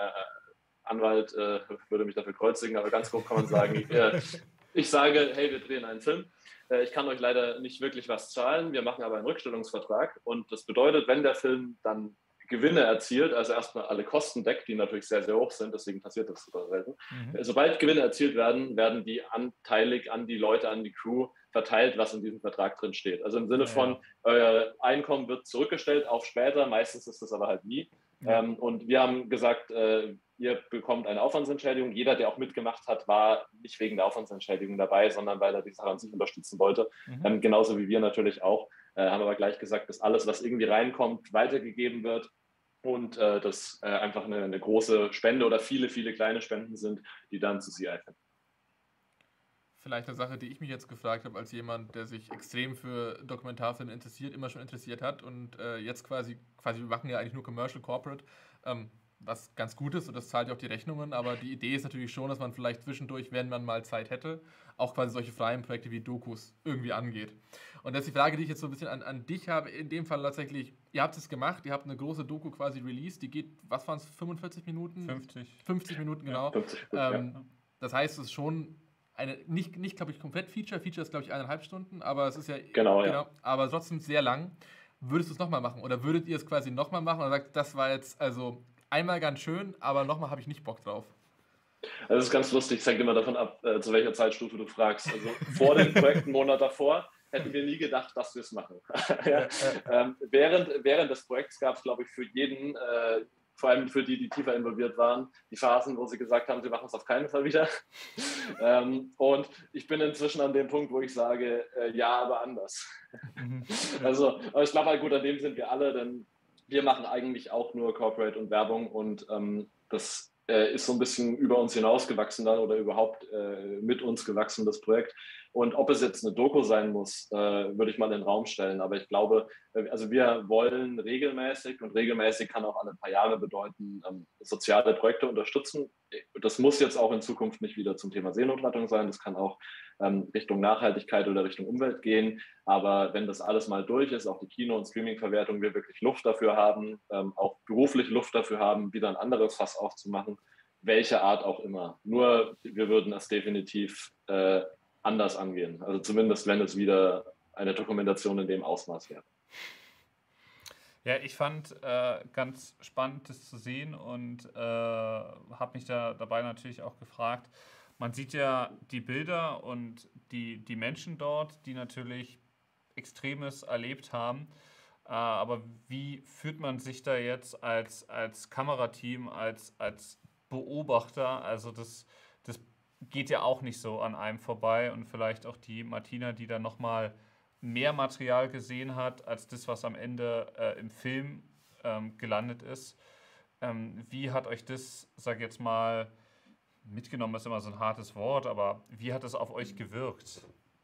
Anwalt würde mich dafür kreuzigen, aber ganz grob kann man sagen, ich sage, hey, wir drehen einen Film. Ich kann euch leider nicht wirklich was zahlen. Wir machen aber einen Rückstellungsvertrag. Und das bedeutet, wenn der Film dann Gewinne erzielt, also erstmal alle Kosten deckt, die natürlich sehr, sehr hoch sind, deswegen passiert das super selten. Sobald Gewinne erzielt werden, werden die anteilig an die Leute, an die Crew verteilt, was in diesem Vertrag drin steht. Also im Sinne von, euer Einkommen wird zurückgestellt auf später, meistens ist das aber halt nie. Und wir haben gesagt, ihr bekommt eine Aufwandsentschädigung. Jeder, der auch mitgemacht hat, war nicht wegen der Aufwandsentschädigung dabei, sondern weil er die Sache an sich unterstützen wollte. Genauso wie wir natürlich auch. haben aber gleich gesagt, dass alles, was irgendwie reinkommt, weitergegeben wird und dass einfach eine große Spende oder viele, viele kleine Spenden sind, die dann zu CI finden. Vielleicht eine Sache, die ich mich jetzt gefragt habe, als jemand, der sich extrem für Dokumentarfilme interessiert, immer schon interessiert hat und jetzt quasi, wir machen ja eigentlich nur Commercial Corporate, was ganz gut ist und das zahlt ja auch die Rechnungen, aber die Idee ist natürlich schon, dass man vielleicht zwischendurch, wenn man mal Zeit hätte, auch quasi solche freien Projekte wie Dokus irgendwie angeht. Und das ist die Frage, die ich jetzt so ein bisschen an dich habe, in dem Fall tatsächlich, ihr habt es gemacht, ihr habt eine große Doku quasi released, die geht, was waren es, 45 Minuten? 50 Minuten, genau. 50, das heißt, es ist schon nicht glaube ich, komplett Feature ist, glaube ich, 1,5 Stunden, aber es ist ja, genau, aber trotzdem sehr lang. Würdest du es nochmal machen oder würdet ihr es quasi nochmal machen oder sagt, das war jetzt also einmal ganz schön, aber nochmal habe ich nicht Bock drauf? Also das ist ganz lustig, es hängt immer davon ab, zu welcher Zeitstufe du fragst. Also vor dem Projekt, einen Monat davor, hätten wir nie gedacht, dass wir es machen. Ja. Während des Projekts gab es, glaube ich, für jeden, vor allem für die, die tiefer involviert waren, die Phasen, wo sie gesagt haben, sie machen es auf keinen Fall wieder. Und ich bin inzwischen an dem Punkt, wo ich sage, ja, aber anders. Also, aber ich glaube halt gut, an dem sind wir alle, denn wir machen eigentlich auch nur Corporate und Werbung und das ist so ein bisschen über uns hinausgewachsen dann oder überhaupt mit uns gewachsen, das Projekt. Und ob es jetzt eine Doku sein muss, würde ich mal in den Raum stellen. Aber ich glaube, also wir wollen regelmäßig und regelmäßig kann auch alle paar Jahre bedeuten, soziale Projekte unterstützen. Das muss jetzt auch in Zukunft nicht wieder zum Thema Seenotrettung sein. Das kann auch Richtung Nachhaltigkeit oder Richtung Umwelt gehen. Aber wenn das alles mal durch ist, auch die Kino- und Streaming-Verwertung, wir wirklich Luft dafür haben, auch beruflich Luft dafür haben, wieder ein anderes Fass aufzumachen, welche Art auch immer. Nur wir würden es definitiv anders angehen. Also zumindest, wenn es wieder eine Dokumentation in dem Ausmaß wäre. Ja, ich fand ganz spannend, das zu sehen und habe mich dabei natürlich auch gefragt, man sieht ja die Bilder und die Menschen dort, die natürlich Extremes erlebt haben, aber wie fühlt man sich da jetzt als Kamerateam, als Beobachter? Also das geht ja auch nicht so an einem vorbei und vielleicht auch die Martina, die dann nochmal mehr Material gesehen hat, als das, was am Ende im Film gelandet ist. Wie hat euch das, sag jetzt mal, mitgenommen ist immer so ein hartes Wort, aber wie hat es auf euch gewirkt?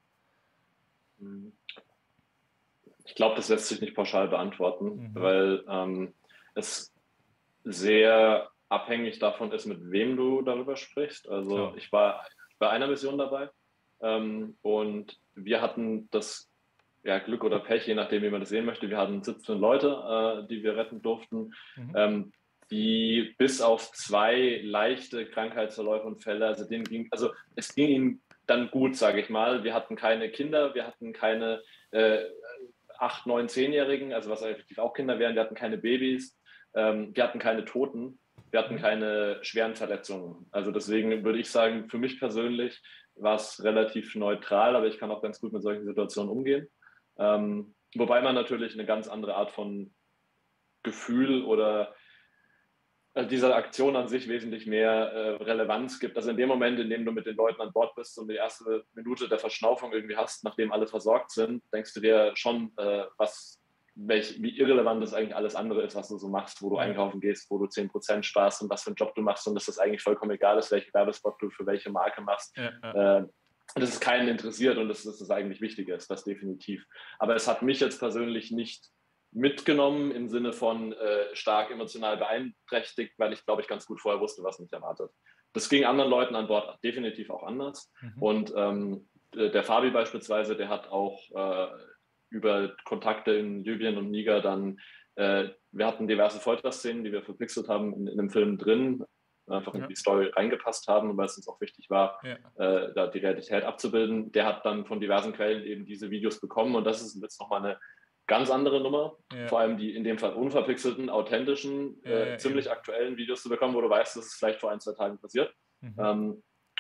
Ich glaube, das lässt sich nicht pauschal beantworten, weil es sehr abhängig davon ist, mit wem du darüber sprichst. Also ich war bei einer Mission dabei und wir hatten das Glück oder Pech, je nachdem, wie man das sehen möchte. Wir hatten 17 Leute, die wir retten durften, die bis auf 2 leichte Krankheitsverläufe und Fälle, also es ging ihnen dann gut, sage ich mal. Wir hatten keine Kinder, wir hatten keine 8-, 9-, 10-Jährigen, also was effektiv auch Kinder wären, wir hatten keine Babys, wir hatten keine Toten, wir hatten keine schweren Verletzungen. Also deswegen würde ich sagen, für mich persönlich war es relativ neutral, aber ich kann auch ganz gut mit solchen Situationen umgehen. Wobei man natürlich eine ganz andere Art von Gefühl oder dieser Aktion an sich wesentlich mehr Relevanz gibt. Also in dem Moment, in dem du mit den Leuten an Bord bist und die erste Minute der Verschnaufung irgendwie hast, nachdem alle versorgt sind, denkst du dir schon, wie irrelevant das eigentlich alles andere ist, was du so machst, wo du einkaufen gehst, wo du 10% sparst und was für einen Job du machst und dass das eigentlich vollkommen egal ist, welchen Werbespot du für welche Marke machst. Das ist keinen interessiert und das ist das eigentlich Wichtige ist, das definitiv. Aber es hat mich jetzt persönlich nicht mitgenommen im Sinne von stark emotional beeinträchtigt, weil ich, glaube ich, ganz gut vorher wusste, was mich erwartet. Das ging anderen Leuten an Bord definitiv auch anders. Und der Fabi beispielsweise, der hat auch über Kontakte in Libyen und Niger dann, wir hatten diverse Folterszenen, die wir verpixelt haben in dem Film drin, einfach in die Story reingepasst haben, weil es uns auch wichtig war, da die Realität abzubilden. Der hat dann von diversen Quellen eben diese Videos bekommen und das ist jetzt nochmal eine ganz andere Nummer, vor allem die in dem Fall unverpixelten, authentischen, ziemlich aktuellen Videos zu bekommen, wo du weißt, das ist vielleicht vor 1-2 Tagen passiert.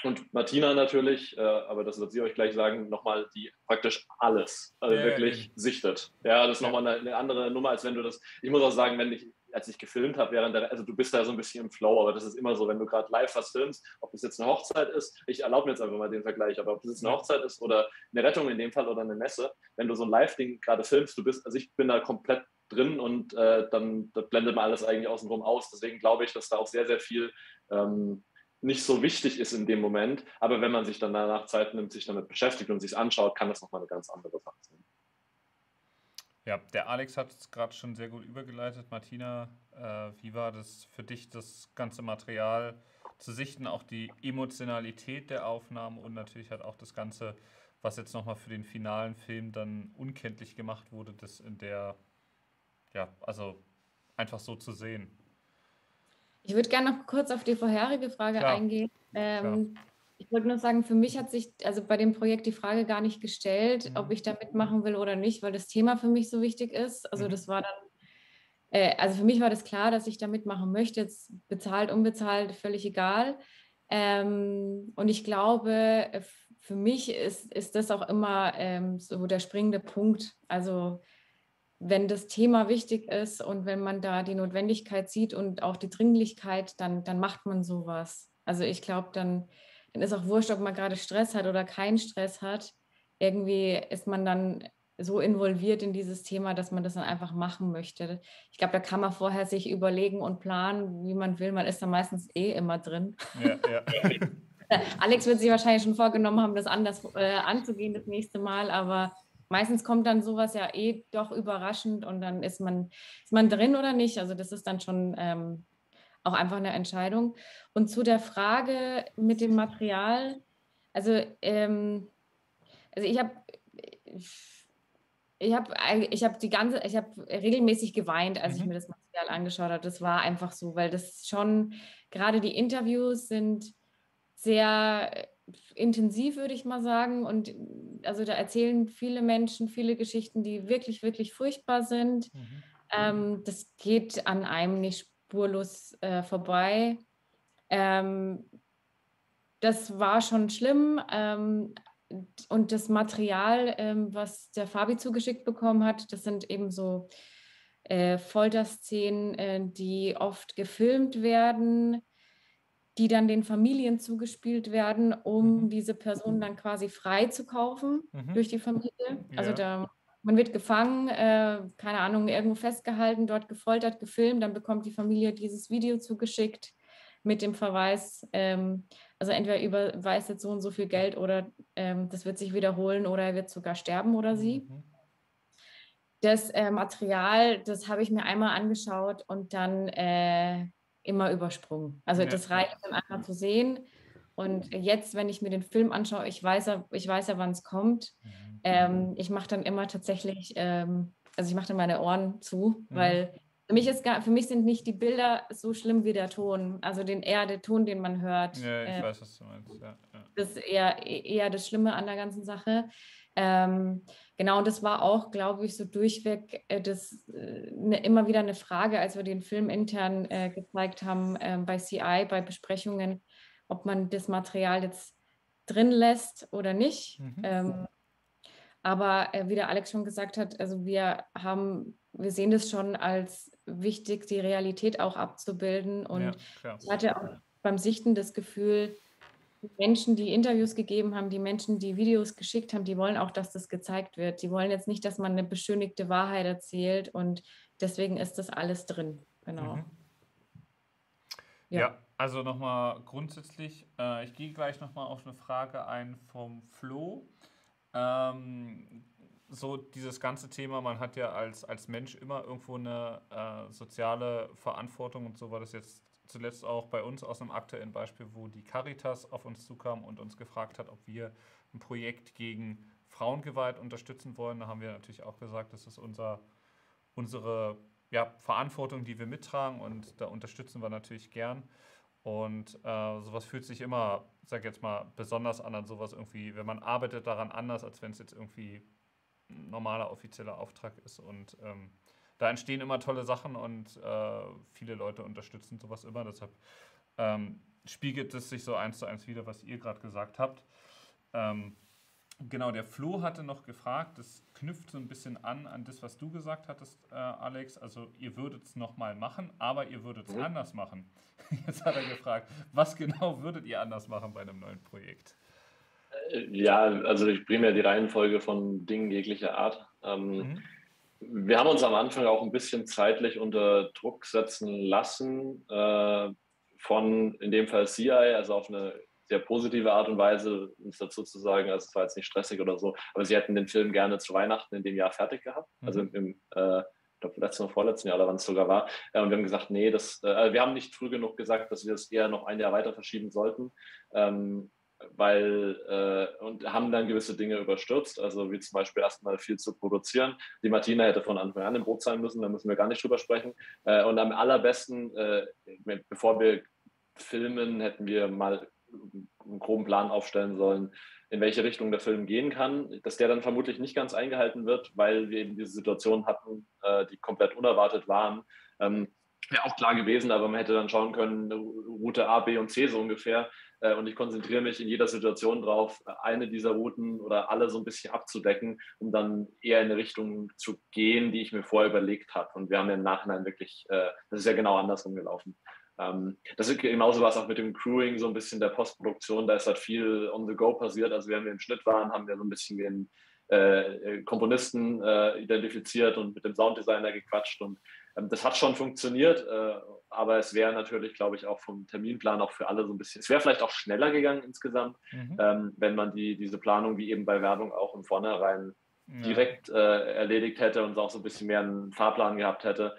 Und Martina natürlich, aber das wird sie euch gleich sagen, nochmal die praktisch alles wirklich sichtet. Ja, das ist nochmal eine andere Nummer, als wenn du das, ich muss auch sagen, als ich gefilmt habe, also du bist da so ein bisschen im Flow, aber das ist immer so, wenn du gerade live was filmst, ob das jetzt eine Hochzeit ist, ich erlaube mir jetzt einfach mal den Vergleich, aber ob das jetzt eine Hochzeit ist oder eine Rettung in dem Fall oder eine Messe, wenn du so ein Live-Ding gerade filmst, also ich bin da komplett drin und dann blendet man alles eigentlich außenrum aus. Deswegen glaube ich, dass da auch sehr, sehr viel nicht so wichtig ist in dem Moment. Aber wenn man sich dann danach Zeit nimmt, sich damit beschäftigt und sich anschaut, kann das nochmal eine ganz andere Sache sein. Ja, der Alex hat es gerade schon sehr gut übergeleitet. Martina, wie war das für dich, das ganze Material zu sichten, auch die Emotionalität der Aufnahmen und natürlich halt auch das Ganze, was jetzt nochmal für den finalen Film dann unkenntlich gemacht wurde, das in der, ja, also einfach so zu sehen. Ich würde gerne noch kurz auf die vorherige Frage eingehen. Ich wollte nur sagen, für mich hat sich also bei dem Projekt die Frage gar nicht gestellt, ob ich da mitmachen will oder nicht, weil das Thema für mich so wichtig ist. Also das war dann, also für mich war das klar, dass ich da mitmachen möchte. Jetzt bezahlt, unbezahlt, völlig egal. Und ich glaube, für mich ist das auch immer so der springende Punkt. Also wenn das Thema wichtig ist und wenn man da die Notwendigkeit sieht und auch die Dringlichkeit, dann macht man sowas. Also ich glaube, dann ist auch wurscht, ob man gerade Stress hat oder keinen Stress hat. Irgendwie ist man dann so involviert in dieses Thema, dass man das dann einfach machen möchte. Ich glaube, da kann man vorher sich überlegen und planen, wie man will. Man ist da meistens immer drin. Ja, ja. Alex wird sich wahrscheinlich schon vorgenommen haben, das anders anzugehen das nächste Mal, aber meistens kommt dann sowas ja doch überraschend und dann ist man drin oder nicht. Also das ist dann schon auch einfach eine Entscheidung. Und zu der Frage mit dem Material, also ich habe regelmäßig geweint, als ich mir das Material angeschaut habe. Das war einfach so, weil das schon, gerade die Interviews sind sehr intensiv, würde ich mal sagen. Und also da erzählen viele Menschen viele Geschichten, die wirklich, wirklich furchtbar sind. Das geht an einem nicht spurlos vorbei. Das war schon schlimm. Und das Material, was der Fabi zugeschickt bekommen hat, das sind eben so Folterszenen, die oft gefilmt werden, die dann den Familien zugespielt werden, um diese Person dann quasi freizukaufen durch die Familie. Also man wird gefangen, keine Ahnung, irgendwo festgehalten, dort gefoltert, gefilmt, dann bekommt die Familie dieses Video zugeschickt mit dem Verweis, also entweder überweist jetzt so und so viel Geld oder das wird sich wiederholen oder er wird sogar sterben oder sie. Das Material, das habe ich mir einmal angeschaut und dann immer übersprungen. Also das reicht dann einfach zu sehen. Und jetzt, wenn ich mir den Film anschaue, ich weiß ja, wann es kommt. Ich mache dann immer tatsächlich, also ich mache dann meine Ohren zu, weil für mich sind nicht die Bilder so schlimm wie der Ton. Also der Ton, den man hört. Ja, ich weiß, was du meinst. Ja. Das ist eher das Schlimme an der ganzen Sache. Genau, und das war auch, glaube ich, so durchweg immer wieder eine Frage, als wir den Film intern gezeigt haben bei CI, bei Besprechungen, ob man das Material jetzt drin lässt oder nicht. Aber wie der Alex schon gesagt hat, also wir sehen das schon als wichtig, die Realität auch abzubilden. Und ich hatte auch beim Sichten das Gefühl, die Menschen, die Interviews gegeben haben, die Menschen, die Videos geschickt haben, die wollen auch, dass das gezeigt wird. Die wollen jetzt nicht, dass man eine beschönigte Wahrheit erzählt und deswegen ist das alles drin. Genau. Ja, also nochmal grundsätzlich, ich gehe gleich nochmal auf eine Frage ein vom Flo. So dieses ganze Thema, man hat ja als Mensch immer irgendwo eine soziale Verantwortung und so war das jetzt zuletzt auch bei uns aus einem aktuellen Beispiel, wo die Caritas auf uns zukam und uns gefragt hat, ob wir ein Projekt gegen Frauengewalt unterstützen wollen. Da haben wir natürlich auch gesagt, das ist unsere Verantwortung, die wir mittragen und da unterstützen wir natürlich gern. Und sowas fühlt sich immer, sag jetzt mal, besonders an sowas irgendwie, wenn man arbeitet daran anders, als wenn es jetzt irgendwie ein normaler offizieller Auftrag ist. Und da entstehen immer tolle Sachen und viele Leute unterstützen sowas immer. Deshalb spiegelt es sich so 1:1 wieder, was ihr gerade gesagt habt. Genau, der Flo hatte noch gefragt, das knüpft so ein bisschen an das, was du gesagt hattest, Alex. Also ihr würdet es nochmal machen, aber ihr würdet es anders machen. Jetzt hat er gefragt, was genau würdet ihr anders machen bei einem neuen Projekt? Ja, also primär die Reihenfolge von Dingen jeglicher Art. Wir haben uns am Anfang auch ein bisschen zeitlich unter Druck setzen lassen von in dem Fall CI, also auf eine sehr positive Art und Weise, uns dazu zu sagen, also es war jetzt nicht stressig oder so, aber sie hätten den Film gerne zu Weihnachten in dem Jahr fertig gehabt, also im ich glaube, letzten oder vorletzten Jahr oder wann es sogar war. Und wir haben gesagt, nee, wir haben nicht früh genug gesagt, dass wir es eher noch ein Jahr weiter verschieben sollten. Und haben dann gewisse Dinge überstürzt, also wie zum Beispiel erstmal viel zu produzieren. Die Martina hätte von Anfang an im Boot sein müssen, da müssen wir gar nicht drüber sprechen. Und am allerbesten, bevor wir filmen, hätten wir mal einen groben Plan aufstellen sollen, in welche Richtung der Film gehen kann, dass der dann vermutlich nicht ganz eingehalten wird, weil wir eben diese Situationen hatten, die komplett unerwartet waren. Wäre auch klar gewesen, aber man hätte dann schauen können, Route A, B und C so ungefähr. Und ich konzentriere mich in jeder Situation drauf, eine dieser Routen oder alle so ein bisschen abzudecken, um dann eher in eine Richtung zu gehen, die ich mir vorher überlegt habe. Und wir haben ja im Nachhinein wirklich, das ist ja genau andersrum gelaufen. Das ist genauso was auch mit dem Crewing, so ein bisschen der Postproduktion, da ist halt viel on the go passiert. Also während wir im Schnitt waren, haben wir so ein bisschen den Komponisten identifiziert und mit dem Sounddesigner gequatscht und das hat schon funktioniert, aber es wäre natürlich, glaube ich, auch vom Terminplan auch für alle so ein bisschen, es wäre vielleicht auch schneller gegangen insgesamt, wenn man diese Planung wie eben bei Werbung auch im Vornherein direkt erledigt hätte und auch so ein bisschen mehr einen Fahrplan gehabt hätte,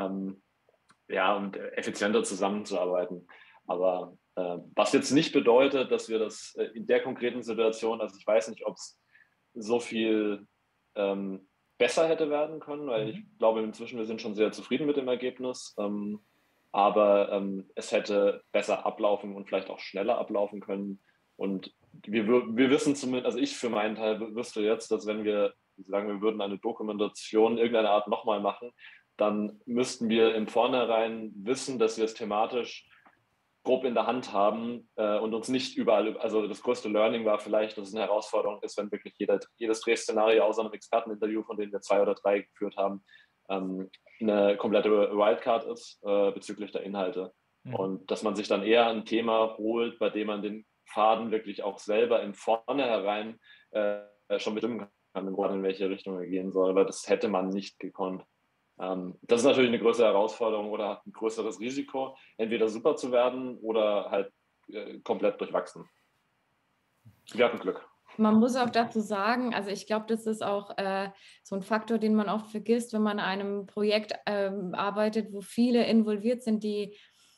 und effizienter zusammenzuarbeiten. Aber was jetzt nicht bedeutet, dass wir das in der konkreten Situation, also ich weiß nicht, ob es so viel besser hätte werden können, weil ich glaube inzwischen, wir sind schon sehr zufrieden mit dem Ergebnis, aber es hätte besser ablaufen und vielleicht auch schneller ablaufen können und wir wissen zumindest, also ich für meinen Teil wüsste jetzt, dass wenn wir sagen, wir würden eine Dokumentation irgendeiner Art nochmal machen, dann müssten wir im Vornherein wissen, dass wir es thematisch grob in der Hand haben und uns nicht überall, also das größte Learning war vielleicht, dass es eine Herausforderung ist, wenn wirklich jedes Drehszenario außer einem Experteninterview, von denen wir 2 oder 3 geführt haben, eine komplette Wildcard ist bezüglich der Inhalte. Und dass man sich dann eher ein Thema holt, bei dem man den Faden wirklich auch selber im Vornherein schon bestimmen kann, in welche Richtung er gehen soll, weil das hätte man nicht gekonnt. Das ist natürlich eine größere Herausforderung oder hat ein größeres Risiko, entweder super zu werden oder halt komplett durchwachsen. Wir hatten Glück. Man muss auch dazu sagen, also ich glaube, das ist auch so ein Faktor, den man oft vergisst, wenn man an einem Projekt arbeitet, wo viele involviert sind, die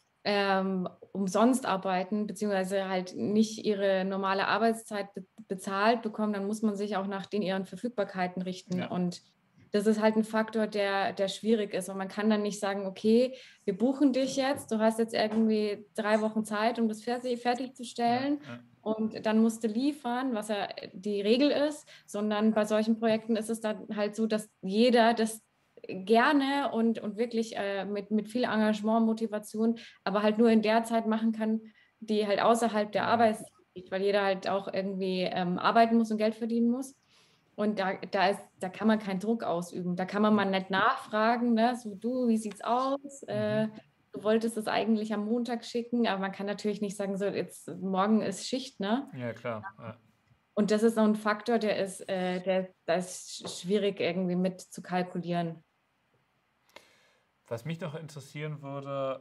umsonst arbeiten, beziehungsweise halt nicht ihre normale Arbeitszeit bezahlt bekommen, dann muss man sich auch nach ihren Verfügbarkeiten richten. Ja. Und das ist halt ein Faktor, der schwierig ist. Und man kann dann nicht sagen, okay, wir buchen dich jetzt, du hast jetzt irgendwie 3 Wochen Zeit, um das fertigzustellen. Ja. Und dann musst du liefern, was ja die Regel ist, sondern bei solchen Projekten ist es dann halt so, dass jeder das gerne und wirklich mit viel Engagement, Motivation, aber halt nur in der Zeit machen kann, die halt außerhalb der Arbeitszeit liegt, weil jeder halt auch irgendwie arbeiten muss und Geld verdienen muss. Und da kann man keinen Druck ausüben. Da kann man mal nett nachfragen, ne? So, du, wie sieht's aus? Du wolltest es eigentlich am Montag schicken, aber man kann natürlich nicht sagen, so, jetzt morgen ist Schicht, ne? Ja, klar. Ja. Und das ist so ein Faktor, der ist schwierig irgendwie mit zu kalkulieren. Was mich noch interessieren würde,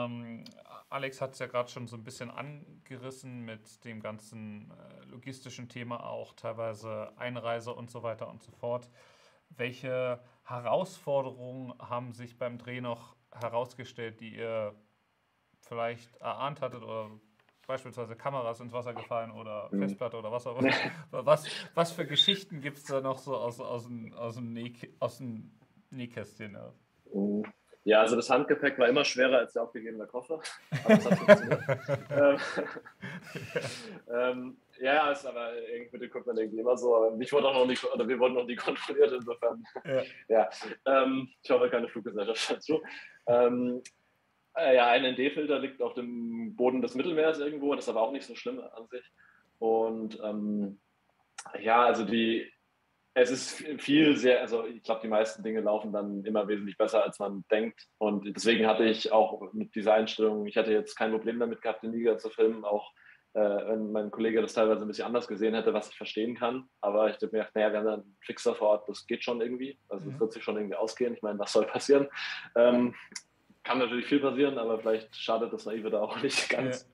Alex hat es ja gerade schon so ein bisschen angerissen mit dem ganzen logistischen Thema auch, teilweise Einreise und so weiter und so fort. Welche Herausforderungen haben sich beim Dreh noch herausgestellt, die ihr vielleicht erahnt hattet oder beispielsweise Kameras ins Wasser gefallen oder Festplatte oder was auch immer? Was für Geschichten gibt es da noch so aus dem Nähkästchen? Ja, also das Handgepäck war immer schwerer als der aufgegebene Koffer. Aber es hat funktioniert. Ja, ist aber irgendwie mit Equipment irgendwie immer so. Aber wir wurden noch nie kontrolliert, insofern. Ja. Ich hoffe, keine Fluggesellschaft dazu. Ja, ein ND-Filter liegt auf dem Boden des Mittelmeers irgendwo, das ist aber auch nicht so schlimm an sich. Und ja, also es ist viel sehr, also ich glaube, die meisten Dinge laufen dann immer wesentlich besser, als man denkt. Und deswegen hatte ich auch mit dieser Einstellung, ich hatte jetzt kein Problem damit gehabt, den Liga zu filmen, auch wenn mein Kollege das teilweise ein bisschen anders gesehen hätte, was ich verstehen kann. Aber ich habe mir gedacht, naja, wir haben da einen Fixer vor Ort, das geht schon irgendwie. Also es wird sich schon irgendwie ausgehen. Ich meine, was soll passieren? Kann natürlich viel passieren, aber vielleicht schadet das Naive da auch nicht ganz.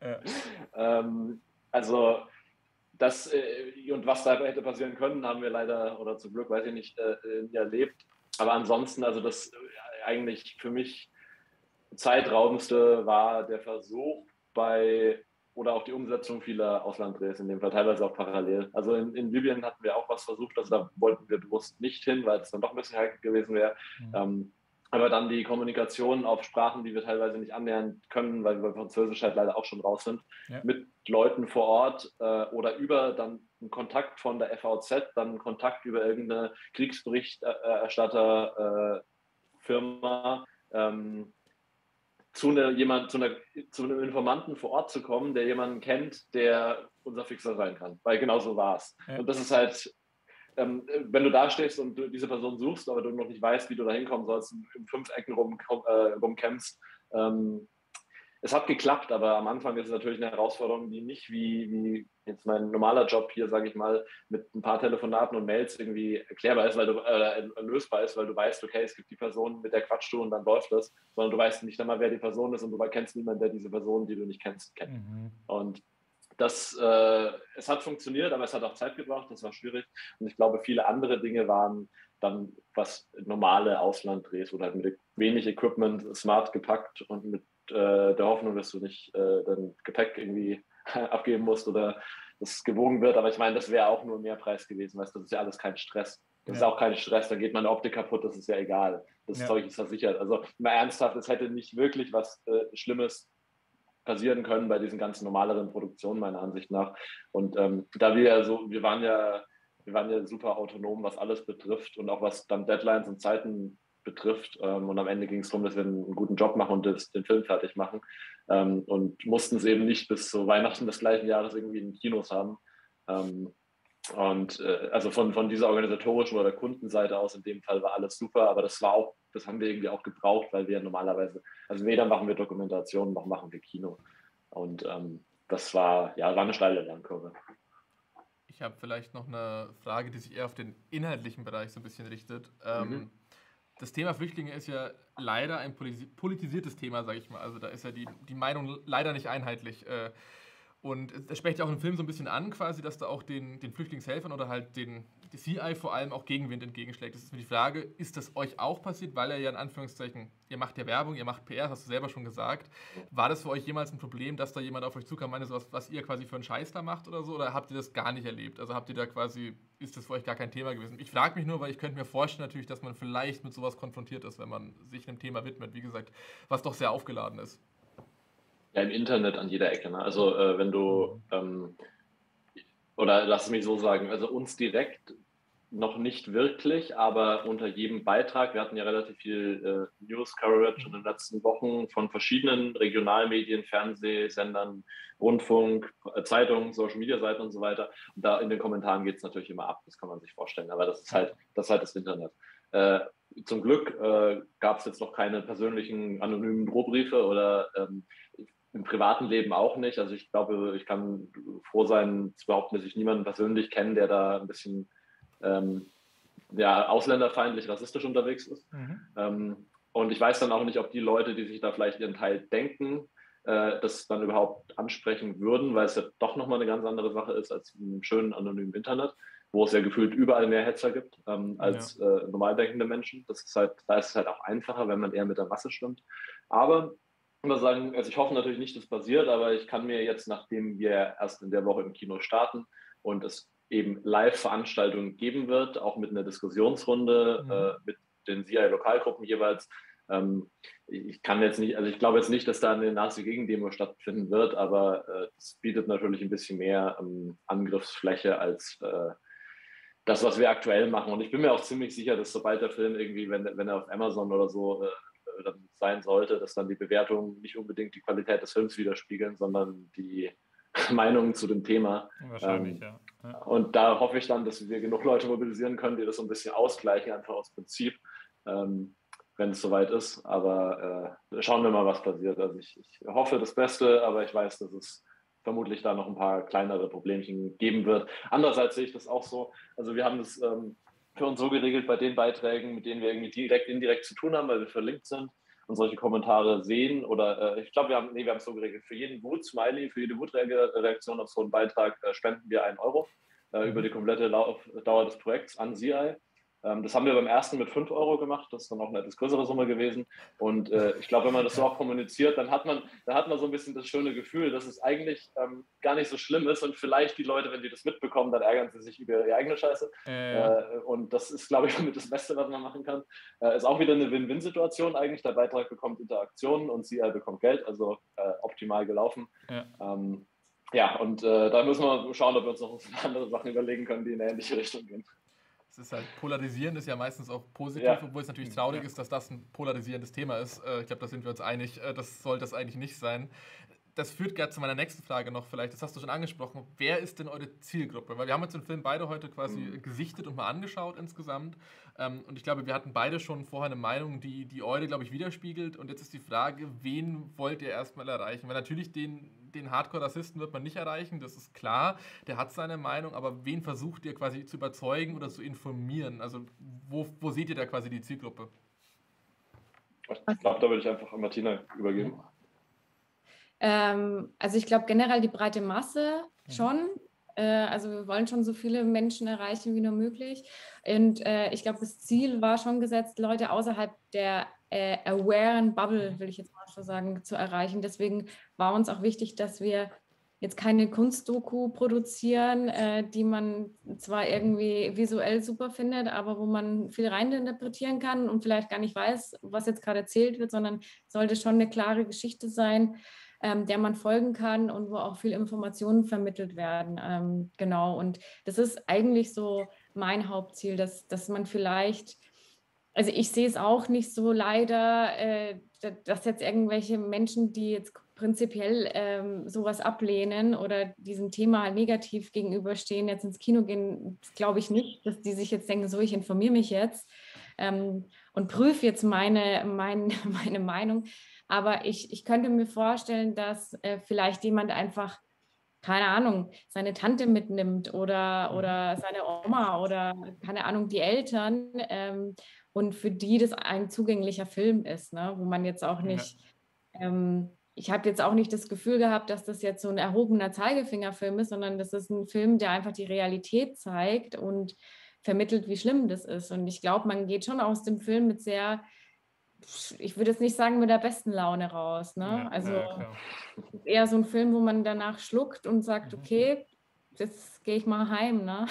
Also das und was da hätte passieren können, haben wir leider, oder zum Glück, weiß ich nicht, nie erlebt. Aber ansonsten, also das eigentlich für mich zeitraubendste war der Versuch oder auch die Umsetzung vieler Auslanddrehs, in dem Fall teilweise auch parallel. Also in Libyen hatten wir auch was versucht, also da wollten wir bewusst nicht hin, weil es dann doch ein bisschen heikel gewesen wäre. Aber dann die Kommunikation auf Sprachen, die wir teilweise nicht annähern können, weil wir bei Französisch halt leider auch schon raus sind, mit Leuten vor Ort oder über dann einen Kontakt von der FVZ, dann einen Kontakt über irgendeine Kriegsberichterstatterfirma, zu einem Informanten vor Ort zu kommen, der jemanden kennt, der unser Fixer sein kann. Weil genau so war es. Ja. Und das ist halt, wenn du da stehst und du diese Person suchst, aber du noch nicht weißt, wie du da hinkommen sollst, in 5 Ecken rumkämpfst. Es hat geklappt, aber am Anfang ist es natürlich eine Herausforderung, die nicht wie jetzt mein normaler Job hier, sage ich mal, mit ein paar Telefonaten und Mails irgendwie erklärbar ist, weil du lösbar ist, weil du weißt, okay, es gibt die Person, mit der quatschst du und dann läuft das, sondern du weißt nicht einmal, wer die Person ist und du kennst niemanden, der diese Person, die du nicht kennst, kennt. Und es hat funktioniert, aber es hat auch Zeit gebraucht, das war schwierig. Und ich glaube, viele andere Dinge waren dann was normale Auslanddrehs oder halt mit wenig Equipment smart gepackt und mit der Hoffnung, dass du nicht dein Gepäck irgendwie abgeben musst oder das gewogen wird. Aber ich meine, das wäre auch nur Mehrpreis gewesen, weißt du, das ist ja alles kein Stress. Das ist auch kein Stress, da geht meine Optik kaputt, das ist ja egal. Das Zeug ist versichert. Also mal ernsthaft, es hätte nicht wirklich was Schlimmes passieren können bei diesen ganzen normaleren Produktionen, meiner Ansicht nach. Und da wir waren ja super autonom, was alles betrifft und auch was dann Deadlines und Zeiten betrifft. Und am Ende ging es darum, dass wir einen guten Job machen und den Film fertig machen. Und mussten es eben nicht bis zu Weihnachten des gleichen Jahres irgendwie in Kinos haben. Also von dieser organisatorischen oder Kundenseite aus in dem Fall war alles super, aber das haben wir irgendwie auch gebraucht, weil wir normalerweise, also weder machen wir Dokumentation noch machen wir Kino. Und das war eine steile Lernkurve. Ich habe vielleicht noch eine Frage, die sich eher auf den inhaltlichen Bereich so ein bisschen richtet. Das Thema Flüchtlinge ist ja leider ein politisiertes Thema, sage ich mal. Also da ist ja die Meinung leider nicht einheitlich. Und das spricht ja auch im Film so ein bisschen an, quasi, dass da auch den Flüchtlingshelfern oder halt die CI vor allem auch Gegenwind entgegenschlägt. Das ist mir die Frage, ist das euch auch passiert, weil ihr ja in Anführungszeichen, ihr macht ja Werbung, ihr macht PR, hast du selber schon gesagt. War das für euch jemals ein Problem, dass da jemand auf euch zukam, meine, was ihr quasi für einen Scheiß da macht oder so? Oder habt ihr das gar nicht erlebt? Also habt ihr da quasi, ist das für euch gar kein Thema gewesen? Ich frage mich nur, weil ich könnte mir vorstellen natürlich, dass man vielleicht mit sowas konfrontiert ist, wenn man sich einem Thema widmet, wie gesagt, was doch sehr aufgeladen ist. Ja, im Internet an jeder Ecke. Ne? Also wenn du, oder lass es mich so sagen, also uns direkt noch nicht wirklich, aber unter jedem Beitrag, wir hatten ja relativ viel News-Coverage in den letzten Wochen von verschiedenen Regionalmedien, Fernsehsendern, Rundfunk, Zeitungen, Social-Media-Seiten und so weiter. Und da in den Kommentaren geht es natürlich immer ab, das kann man sich vorstellen, aber das ist halt das Internet. Zum Glück gab es jetzt noch keine persönlichen anonymen Drohbriefe oder im privaten Leben auch nicht. Also ich glaube, ich kann froh sein, zu behaupten, dass ich niemanden persönlich kenne, der da ein bisschen ausländerfeindlich, rassistisch unterwegs ist. Und ich weiß dann auch nicht, ob die Leute, die sich da vielleicht ihren Teil denken, das dann überhaupt ansprechen würden, weil es ja doch nochmal eine ganz andere Sache ist als im schönen anonymen Internet, wo es ja gefühlt überall mehr Hetzer gibt als normal denkende Menschen. Da ist es halt auch einfacher, wenn man eher mit der Masse stimmt. Aber ich muss sagen, also ich hoffe natürlich nicht, dass passiert, aber ich kann mir jetzt, nachdem wir erst in der Woche im Kino starten und es eben Live-Veranstaltungen geben wird, auch mit einer Diskussionsrunde mit den CI-Lokalgruppen jeweils. Ich glaube jetzt nicht, dass da eine Nazi-Gegendemo stattfinden wird, aber es bietet natürlich ein bisschen mehr Angriffsfläche als das, was wir aktuell machen. Und ich bin mir auch ziemlich sicher, dass sobald der Film irgendwie, wenn er auf Amazon oder so sein sollte, dass dann die Bewertungen nicht unbedingt die Qualität des Films widerspiegeln, sondern die Meinungen zu dem Thema. Wahrscheinlich, ja. Und da hoffe ich dann, dass wir genug Leute mobilisieren können, die das so ein bisschen ausgleichen, einfach aus Prinzip, wenn es soweit ist. Aber schauen wir mal, was passiert. Also ich hoffe das Beste, aber ich weiß, dass es vermutlich da noch ein paar kleinere Problemchen geben wird. Andererseits sehe ich das auch so. Also wir haben das für uns so geregelt bei den Beiträgen, mit denen wir irgendwie direkt, indirekt zu tun haben, weil wir verlinkt sind und solche Kommentare sehen. Oder ich glaube, wir haben es so geregelt. Für jeden Wut-Smiley, für jede Wutreaktion auf so einen Beitrag spenden wir 1 Euro über die komplette Dauer des Projekts an CI. Das haben wir beim ersten mit 5 Euro gemacht. Das ist dann auch eine etwas größere Summe gewesen. Und ich glaube, wenn man das so auch kommuniziert, dann hat man so ein bisschen das schöne Gefühl, dass es eigentlich gar nicht so schlimm ist. Und vielleicht die Leute, wenn die das mitbekommen, dann ärgern sie sich über ihre eigene Scheiße. Und das ist, glaube ich, damit das Beste, was man machen kann. Ist auch wieder eine Win-Win-Situation eigentlich. Der Beitrag bekommt Interaktionen und CI bekommt Geld. Also optimal gelaufen. Ja, und da müssen wir schauen, ob wir uns noch andere Sachen überlegen können, die in eine ähnliche Richtung gehen. Es ist halt, polarisieren ist ja meistens auch positiv, obwohl es natürlich traurig ist, dass das ein polarisierendes Thema ist. Ich glaube, da sind wir uns einig, das sollte das eigentlich nicht sein. Das führt gerade zu meiner nächsten Frage noch vielleicht, das hast du schon angesprochen. Wer ist denn eure Zielgruppe? Weil wir haben jetzt den Film beide heute quasi gesichtet und mal angeschaut insgesamt. Und ich glaube, wir hatten beide schon vorher eine Meinung, die eure, glaube ich, widerspiegelt. Und jetzt ist die Frage, wen wollt ihr erstmal erreichen? Weil natürlich den Hardcore-Rassisten wird man nicht erreichen, das ist klar. Der hat seine Meinung, aber wen versucht ihr quasi zu überzeugen oder zu informieren? Also wo seht ihr da quasi die Zielgruppe? Ich glaube, da würde ich einfach an Martina übergeben. Also ich glaube generell die breite Masse schon. Also wir wollen schon so viele Menschen erreichen wie nur möglich. Und ich glaube, das Ziel war schon gesetzt, Leute außerhalb der awaren Bubble, will ich jetzt mal so sagen, zu erreichen. Deswegen war uns auch wichtig, dass wir jetzt keine Kunstdoku produzieren, die man zwar irgendwie visuell super findet, aber wo man viel reininterpretieren kann und vielleicht gar nicht weiß, was jetzt gerade erzählt wird, sondern sollte schon eine klare Geschichte sein, der man folgen kann und wo auch viel Informationen vermittelt werden. Genau, und das ist eigentlich so mein Hauptziel, dass man vielleicht, also ich sehe es auch nicht so leider, dass jetzt irgendwelche Menschen, die jetzt prinzipiell sowas ablehnen oder diesem Thema halt negativ gegenüberstehen, jetzt ins Kino gehen, glaube ich nicht, dass die sich jetzt denken, so, ich informiere mich jetzt und prüfe jetzt meine Meinung. Aber ich könnte mir vorstellen, dass vielleicht jemand einfach, keine Ahnung, seine Tante mitnimmt oder seine Oma oder, keine Ahnung, die Eltern und für die das ein zugänglicher Film ist, ne? Wo man jetzt auch nicht, ich habe jetzt auch nicht das Gefühl gehabt, dass das jetzt so ein erhobener Zeigefingerfilm ist, sondern das ist ein Film, der einfach die Realität zeigt und vermittelt, wie schlimm das ist. Und ich glaube, man geht schon aus dem Film mit sehr, ich würde jetzt nicht sagen mit der besten Laune raus. Ne? Also eher so ein Film, wo man danach schluckt und sagt, okay, jetzt gehe ich mal heim. Ne?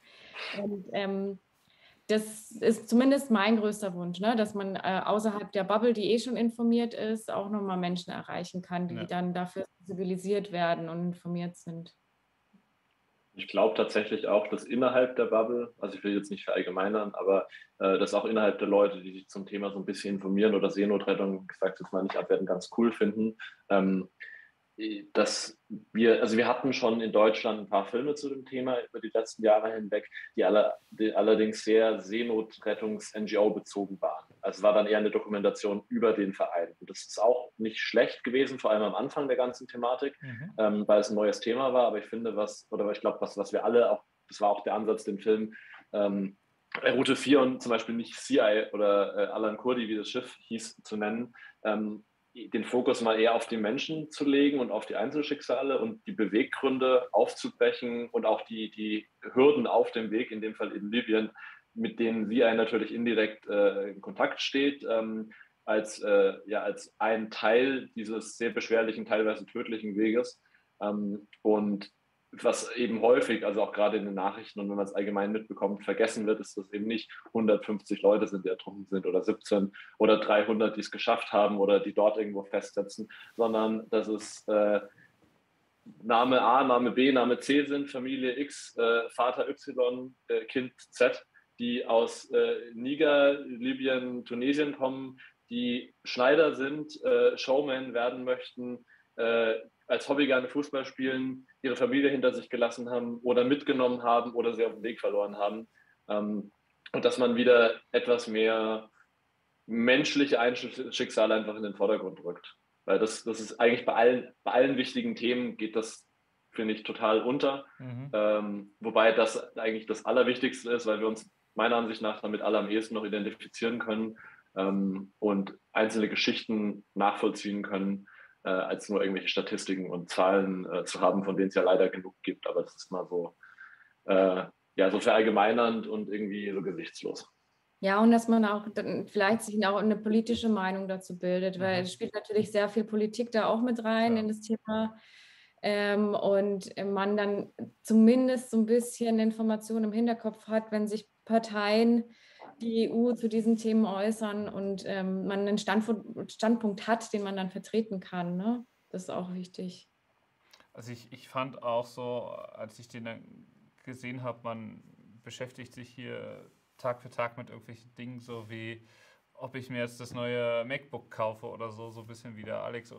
Und das ist zumindest mein größter Wunsch, ne? Dass man außerhalb der Bubble, die schon informiert ist, auch nochmal Menschen erreichen kann, die dann dafür sensibilisiert werden und informiert sind. Ich glaube tatsächlich auch, dass innerhalb der Bubble, also ich will jetzt nicht verallgemeinern, aber dass auch innerhalb der Leute, die sich zum Thema so ein bisschen informieren oder Seenotrettung, ich sage jetzt mal nicht abwerten, ganz cool finden, dass wir hatten schon in Deutschland ein paar Filme zu dem Thema über die letzten Jahre hinweg, die allerdings sehr Seenotrettungs-NGO bezogen waren. Also es war dann eher eine Dokumentation über den Verein. Und das ist auch nicht schlecht gewesen, vor allem am Anfang der ganzen Thematik, weil es ein neues Thema war. Aber ich finde, was wir alle auch, das war auch der Ansatz, den Film Route 4 und zum Beispiel nicht CI oder Alan Kurdi, wie das Schiff hieß, zu nennen, den Fokus mal eher auf die Menschen zu legen und auf die Einzelschicksale und die Beweggründe aufzubrechen und auch die Hürden auf dem Weg, in dem Fall in Libyen, mit denen sie natürlich indirekt in Kontakt steht, als ein Teil dieses sehr beschwerlichen, teilweise tödlichen Weges. Und was eben häufig, also auch gerade in den Nachrichten und wenn man es allgemein mitbekommt, vergessen wird, ist, dass eben nicht 150 Leute sind, die ertrunken sind oder 17 oder 300, die es geschafft haben oder die dort irgendwo festsetzen, sondern dass es Name A, Name B, Name C sind, Familie X, Vater Y, Kind Z, die aus Niger, Libyen, Tunesien kommen, die Schneider sind, Showman werden möchten, als Hobby gerne Fußball spielen, ihre Familie hinter sich gelassen haben oder mitgenommen haben oder sie auf dem Weg verloren haben. Und dass man wieder etwas mehr menschliche Einzelschicksale einfach in den Vordergrund rückt. Weil das ist eigentlich bei allen wichtigen Themen geht das, finde ich, total unter. Wobei das eigentlich das Allerwichtigste ist, weil wir uns meiner Ansicht nach damit alle am ehesten noch identifizieren können und einzelne Geschichten nachvollziehen können, als nur irgendwelche Statistiken und Zahlen zu haben, von denen es ja leider genug gibt. Aber das ist mal so, so verallgemeinernd und irgendwie so gesichtslos. Ja, und dass man auch dann vielleicht sich auch eine politische Meinung dazu bildet, weil es spielt natürlich sehr viel Politik da auch mit rein in das Thema. Und man dann zumindest so ein bisschen Informationen im Hinterkopf hat, wenn sich Parteien, die EU zu diesen Themen äußern und man einen Standpunkt hat, den man dann vertreten kann. Ne? Das ist auch wichtig. Also ich fand auch so, als ich den dann gesehen habe, man beschäftigt sich hier Tag für Tag mit irgendwelchen Dingen, so wie ob ich mir jetzt das neue MacBook kaufe oder so ein bisschen wie der Alex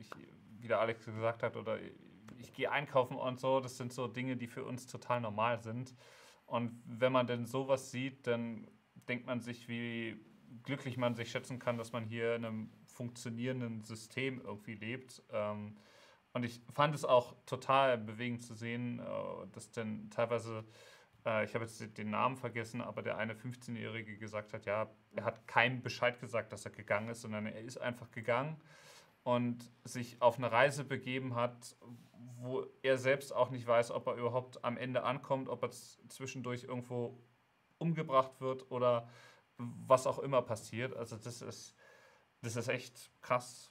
gesagt hat, oder ich gehe einkaufen und so. Das sind so Dinge, die für uns total normal sind. Und wenn man denn sowas sieht, dann denkt man sich, wie glücklich man sich schätzen kann, dass man hier in einem funktionierenden System irgendwie lebt. Und ich fand es auch total bewegend zu sehen, dass dann teilweise, ich habe jetzt den Namen vergessen, aber der eine 15-Jährige gesagt hat, ja, er hat keinem Bescheid gesagt, dass er gegangen ist, sondern er ist einfach gegangen und sich auf eine Reise begeben hat, wo er selbst auch nicht weiß, ob er überhaupt am Ende ankommt, ob er zwischendurch irgendwo umgebracht wird oder was auch immer passiert. Also das ist echt krass.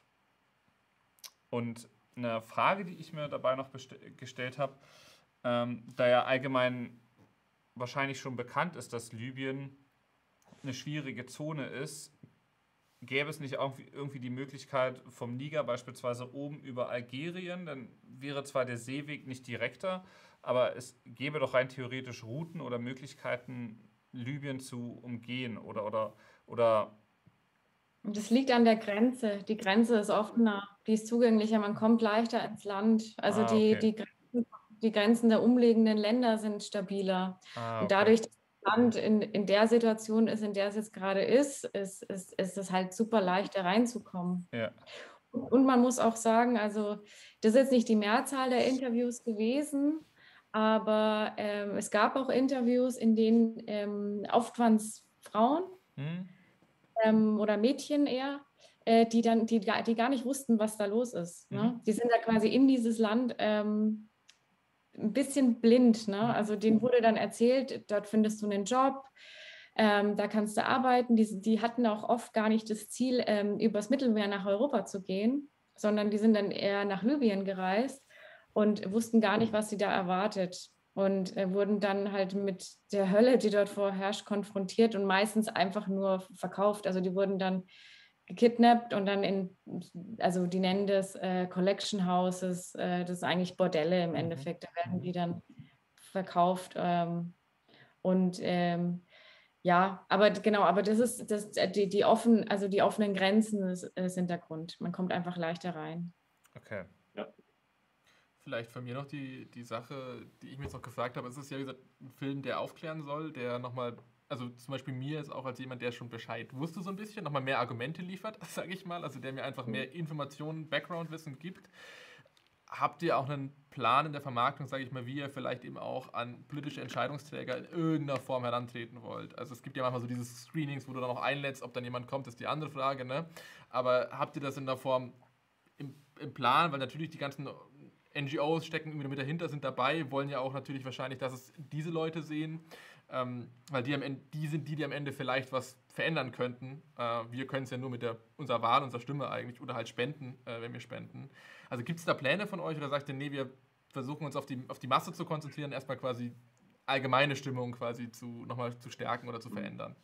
Und eine Frage, die ich mir dabei noch gestellt habe, da ja allgemein wahrscheinlich schon bekannt ist, dass Libyen eine schwierige Zone ist, gäbe es nicht irgendwie die Möglichkeit vom Niger beispielsweise oben über Algerien, dann wäre zwar der Seeweg nicht direkter, aber es gäbe doch rein theoretisch Routen oder Möglichkeiten, Libyen zu umgehen oder Das liegt an der Grenze. Die Grenze ist offener, die ist zugänglicher, man kommt leichter ins Land. Also okay. die Grenzen der umliegenden Länder sind stabiler. Und dadurch, dass das Land in der Situation ist, in der es jetzt gerade ist es halt super leicht, da reinzukommen. Ja. Und man muss auch sagen, also das ist jetzt nicht die Mehrzahl der Interviews gewesen, aber es gab auch Interviews, in denen oft waren es Frauen oder Mädchen eher, die gar nicht wussten, was da los ist. Ne? Die sind da quasi in dieses Land ein bisschen blind. Ne? Also denen wurde dann erzählt, dort findest du einen Job, da kannst du arbeiten. Die hatten auch oft gar nicht das Ziel, übers Mittelmeer nach Europa zu gehen, sondern die sind dann eher nach Libyen gereist und wussten gar nicht, was sie da erwartet. Und wurden dann halt mit der Hölle, die dort vorherrscht, konfrontiert und meistens einfach nur verkauft. Also die wurden dann gekidnappt und dann also die nennen das Collection Houses, das ist eigentlich Bordelle im Endeffekt, da werden die dann verkauft. Ja, aber genau, aber das ist die offenen Grenzen sind der Grund. Man kommt einfach leichter rein. Okay. Ja. Vielleicht von mir noch die Sache, die ich mir jetzt noch gefragt habe. Es ist ja, wie gesagt, ein Film, der aufklären soll, der nochmal, also zum Beispiel mir ist auch als jemand, der schon Bescheid wusste so ein bisschen, nochmal mehr Argumente liefert, sage ich mal, also der mir einfach mehr Informationen, Background-Wissen gibt. Habt ihr auch einen Plan in der Vermarktung, sage ich mal, wie ihr vielleicht eben auch an politische Entscheidungsträger in irgendeiner Form herantreten wollt? Also es gibt ja manchmal so diese Screenings, wo du dann auch einlädst, ob dann jemand kommt, ist die andere Frage, ne? Aber habt ihr das in der Form im Plan? Weil natürlich die ganzen NGOs stecken irgendwie mit dahinter, sind dabei, wollen ja auch natürlich wahrscheinlich, dass es diese Leute sehen, weil die am Ende vielleicht was verändern könnten. Wir können es ja nur mit unserer Wahl, unserer Stimme eigentlich oder halt spenden, wenn wir spenden. Also gibt es da Pläne von euch oder sagt ihr, nee, wir versuchen uns auf die Masse zu konzentrieren, erstmal quasi allgemeine Stimmung quasi nochmal zu stärken oder zu verändern?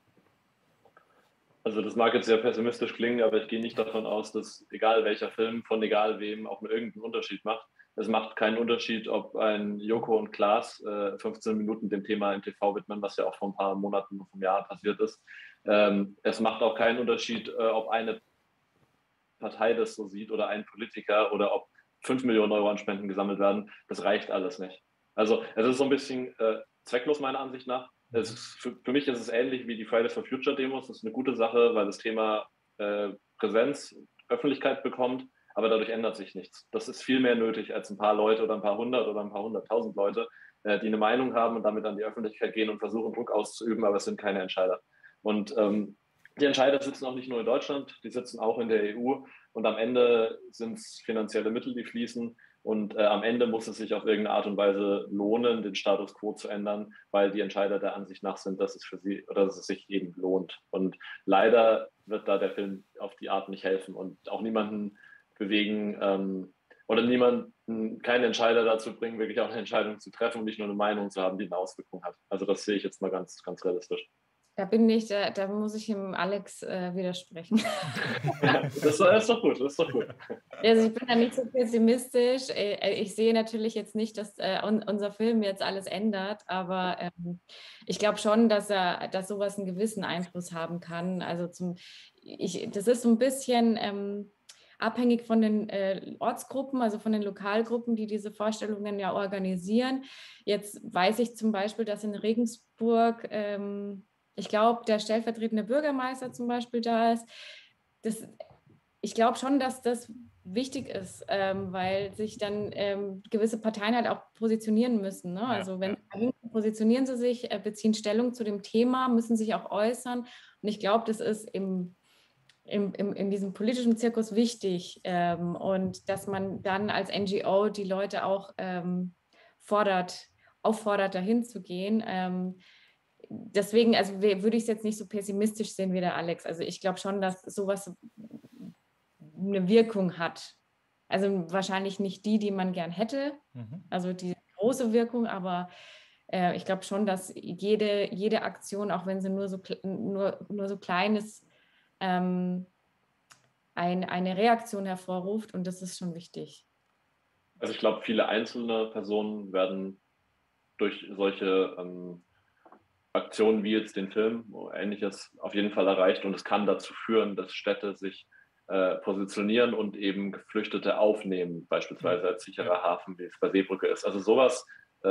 Also das mag jetzt sehr pessimistisch klingen, aber ich gehe nicht davon aus, dass egal welcher Film von egal wem auch mit irgendeinen Unterschied macht. es macht keinen Unterschied, ob ein Joko und Klaas 15 Minuten dem Thema im TV widmen, was ja auch vor ein paar Monaten, vom Jahr passiert ist. Es macht auch keinen Unterschied, ob eine Partei das so sieht oder ein Politiker oder ob 5 Millionen Euro an Spenden gesammelt werden. Das reicht alles nicht. Also es ist so ein bisschen zwecklos meiner Ansicht nach. Für mich ist es ähnlich wie die Fridays for Future Demos. Das ist eine gute Sache, weil das Thema Präsenz, Öffentlichkeit bekommt, aber dadurch ändert sich nichts. Das ist viel mehr nötig als ein paar Leute oder ein paar hundert oder ein paar hunderttausend Leute, die eine Meinung haben und damit an die Öffentlichkeit gehen und versuchen, Druck auszuüben, aber es sind keine Entscheider. Und die Entscheider sitzen auch nicht nur in Deutschland, die sitzen auch in der EU und am Ende sind es finanzielle Mittel, die fließen und am Ende muss es sich auf irgendeine Art und Weise lohnen, den Status quo zu ändern, weil die Entscheider der Ansicht nach sind, dass es für sie oder dass es sich eben lohnt. Und leider wird da der Film auf die Art nicht helfen und auch niemanden bewegen oder niemanden, keinen Entscheider dazu bringen, wirklich auch eine Entscheidung zu treffen und nicht nur eine Meinung zu haben, die eine Auswirkung hat. Also das sehe ich jetzt mal ganz, ganz realistisch. Da muss ich dem Alex widersprechen. Das ist doch gut, das ist doch gut. Also ich bin da nicht so pessimistisch. Ich sehe natürlich jetzt nicht, dass unser Film jetzt alles ändert, aber ich glaube schon, dass sowas einen gewissen Einfluss haben kann. Also das ist so ein bisschen abhängig von den Ortsgruppen, also von den Lokalgruppen, die diese Vorstellungen ja organisieren. Jetzt weiß ich zum Beispiel, dass in Regensburg ich glaube, der stellvertretende Bürgermeister zum Beispiel da ist. Ich glaube schon, dass das wichtig ist, weil sich dann gewisse Parteien halt auch positionieren müssen. Ne? Also positionieren sie sich, beziehen Stellung zu dem Thema, müssen sich auch äußern. Und ich glaube, das ist in diesem politischen Zirkus wichtig. Und dass man dann als NGO die Leute auch auffordert, dahin zu gehen. Deswegen, also würde ich es jetzt nicht so pessimistisch sehen wie der Alex. Also ich glaube schon, dass sowas eine Wirkung hat. Also wahrscheinlich nicht die man gern hätte, also die große Wirkung, aber ich glaube schon, dass jede Aktion, auch wenn sie nur so klein ist, eine Reaktion hervorruft und das ist schon wichtig. Also ich glaube, viele einzelne Personen werden durch solche Aktionen wie jetzt den Film oder Ähnliches auf jeden Fall erreicht und es kann dazu führen, dass Städte sich positionieren und eben Geflüchtete aufnehmen, beispielsweise als sicherer Hafen, wie es bei Seebrücke ist. Also sowas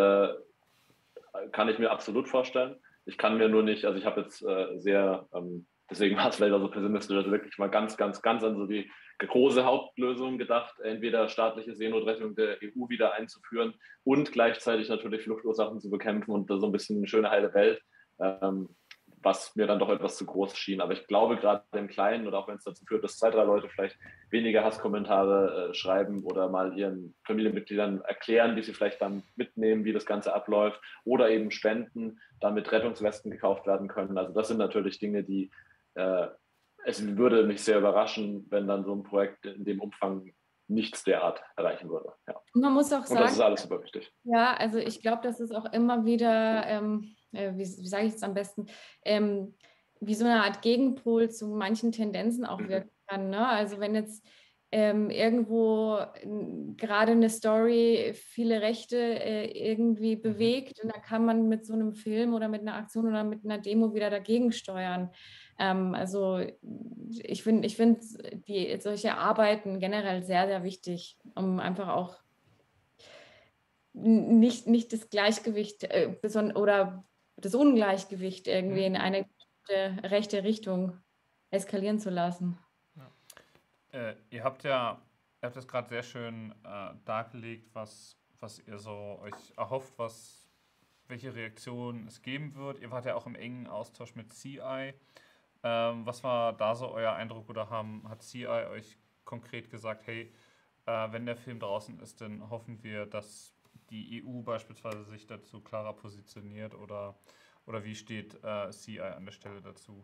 kann ich mir absolut vorstellen. Ich kann mir nur nicht, also ich habe jetzt deswegen war es vielleicht auch so pessimistisch, also wirklich mal ganz, ganz, ganz an so die große Hauptlösung gedacht, entweder staatliche Seenotrettung der EU wieder einzuführen und gleichzeitig natürlich Fluchtursachen zu bekämpfen und so ein bisschen eine schöne heile Welt, was mir dann doch etwas zu groß schien. Aber ich glaube, gerade im Kleinen oder auch wenn es dazu führt, dass 2, 3 Leute vielleicht weniger Hasskommentare schreiben oder mal ihren Familienmitgliedern erklären, die sie vielleicht dann mitnehmen, wie das Ganze abläuft oder eben spenden, damit Rettungswesten gekauft werden können. Also das sind natürlich Dinge, die es würde mich sehr überraschen, wenn dann so ein Projekt in dem Umfang nichts derart erreichen würde. Ja. Und man muss auch sagen, und das ist alles super wichtig. Ja, also ich glaube, dass es auch immer wieder, wie sage ich es am besten, wie so eine Art Gegenpol zu manchen Tendenzen auch wirken kann. Ne? Also wenn jetzt irgendwo gerade eine Story viele Rechte irgendwie bewegt und dann kann man mit so einem Film oder mit einer Aktion oder mit einer Demo wieder dagegen steuern. Also ich finde solche Arbeiten generell sehr, sehr wichtig, um einfach auch nicht das Gleichgewicht oder das Ungleichgewicht irgendwie in eine rechte Richtung eskalieren zu lassen. Ihr habt das gerade sehr schön dargelegt, was ihr so euch erhofft, welche Reaktionen es geben wird. Ihr wart ja auch im engen Austausch mit CI. Was war da so euer Eindruck oder hat CI euch konkret gesagt, hey, wenn der Film draußen ist, dann hoffen wir, dass die EU beispielsweise sich dazu klarer positioniert oder wie steht CI an der Stelle dazu?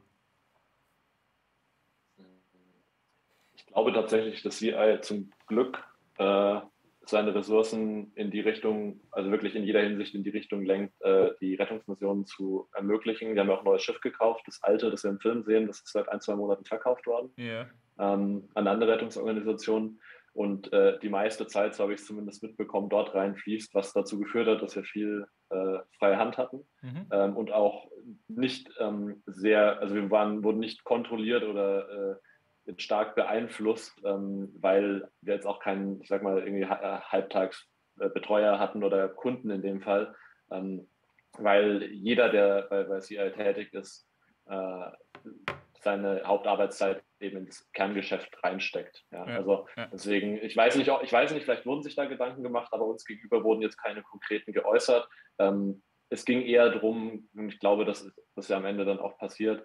Ich glaube tatsächlich, dass CI zum Glück seine Ressourcen in die Richtung, also wirklich in jeder Hinsicht in die Richtung lenkt, die Rettungsmissionen zu ermöglichen. Die haben ja auch ein neues Schiff gekauft, das alte, das wir im Film sehen, das ist seit 1, 2 Monaten verkauft worden an andere Rettungsorganisationen. und die meiste Zeit, so habe ich es zumindest mitbekommen, dort reinfließt, was dazu geführt hat, dass wir viel freie Hand hatten und auch nicht also wurden nicht kontrolliert oder stark beeinflusst, weil wir jetzt auch keinen, ich sag mal, irgendwie Halbtagsbetreuer hatten oder Kunden in dem Fall, weil jeder, der bei CI tätig ist, seine Hauptarbeitszeit eben ins Kerngeschäft reinsteckt. Ja, also deswegen, ich weiß nicht, vielleicht wurden sich da Gedanken gemacht, aber uns gegenüber wurden jetzt keine konkreten geäußert. Es ging eher darum, und ich glaube, das ist ja am Ende dann auch passiert,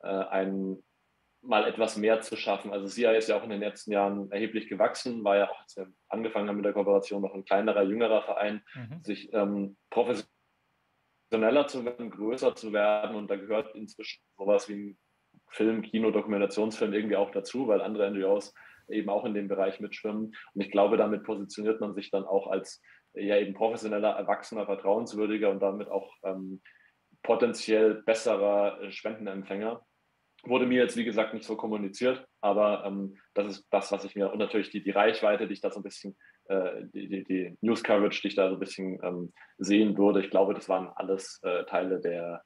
mal etwas mehr zu schaffen. Also CI ist ja auch in den letzten Jahren erheblich gewachsen, war ja auch, als wir angefangen haben mit der Kooperation, noch ein kleinerer, jüngerer Verein, sich professioneller zu werden, größer zu werden, und da gehört inzwischen sowas wie ein Film, Kino, Dokumentationsfilm irgendwie auch dazu, weil andere NGOs eben auch in dem Bereich mitschwimmen. Und ich glaube, damit positioniert man sich dann auch als ja eben professioneller, erwachsener, vertrauenswürdiger und damit auch potenziell besserer Spendenempfänger. Wurde mir jetzt, wie gesagt, nicht so kommuniziert, aber das ist das, was ich mir, und natürlich die Reichweite, die ich da so ein bisschen, die News-Coverage, die ich da so ein bisschen sehen würde, ich glaube, das waren alles Teile der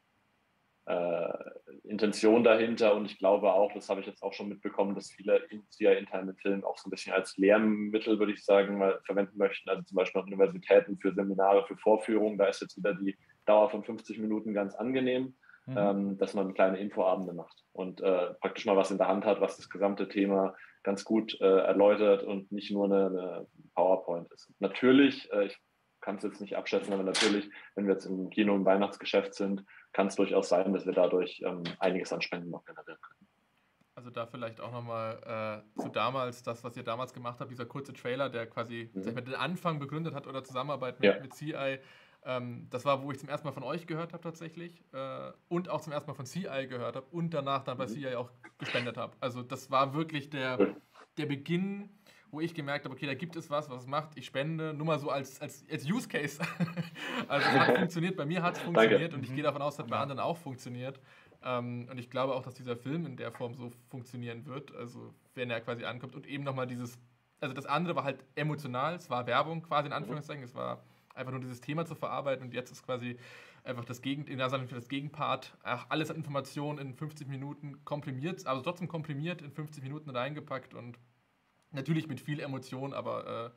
Intention dahinter, und ich glaube auch, das habe ich jetzt auch schon mitbekommen, dass viele interne Filme auch so ein bisschen als Lehrmittel, würde ich sagen, mal verwenden möchten, also zum Beispiel an Universitäten für Seminare, für Vorführungen, da ist jetzt wieder die Dauer von 50 Minuten ganz angenehm, dass man kleine Infoabende macht und praktisch mal was in der Hand hat, was das gesamte Thema ganz gut erläutert und nicht nur eine PowerPoint ist. Natürlich, ich kann es jetzt nicht abschätzen, aber natürlich, wenn wir jetzt im Kino im Weihnachtsgeschäft sind, kann es durchaus sein, dass wir dadurch einiges an Spenden noch generieren können. Also da vielleicht auch nochmal zu damals, das, was ihr damals gemacht habt, dieser kurze Trailer, der quasi den Anfang begründet hat oder Zusammenarbeit mit CI. Das war, wo ich zum ersten Mal von euch gehört habe tatsächlich und auch zum ersten Mal von CI gehört habe und danach dann bei CI auch gespendet habe. Also das war wirklich der Beginn, wo ich gemerkt habe, okay, da gibt es was macht, ich spende, nur mal so als Use Case. Also es hat funktioniert, bei mir hat es funktioniert. Danke. Und ich gehe davon aus, dass bei anderen auch funktioniert. Und ich glaube auch, dass dieser Film in der Form so funktionieren wird, also wenn er quasi ankommt und eben nochmal also das andere war halt emotional, es war Werbung quasi in Anführungszeichen, es war einfach nur dieses Thema zu verarbeiten, und jetzt ist quasi einfach das Gegenpart, alles an Informationen in 50 Minuten komprimiert, also trotzdem komprimiert in 50 Minuten reingepackt und natürlich mit viel Emotion, aber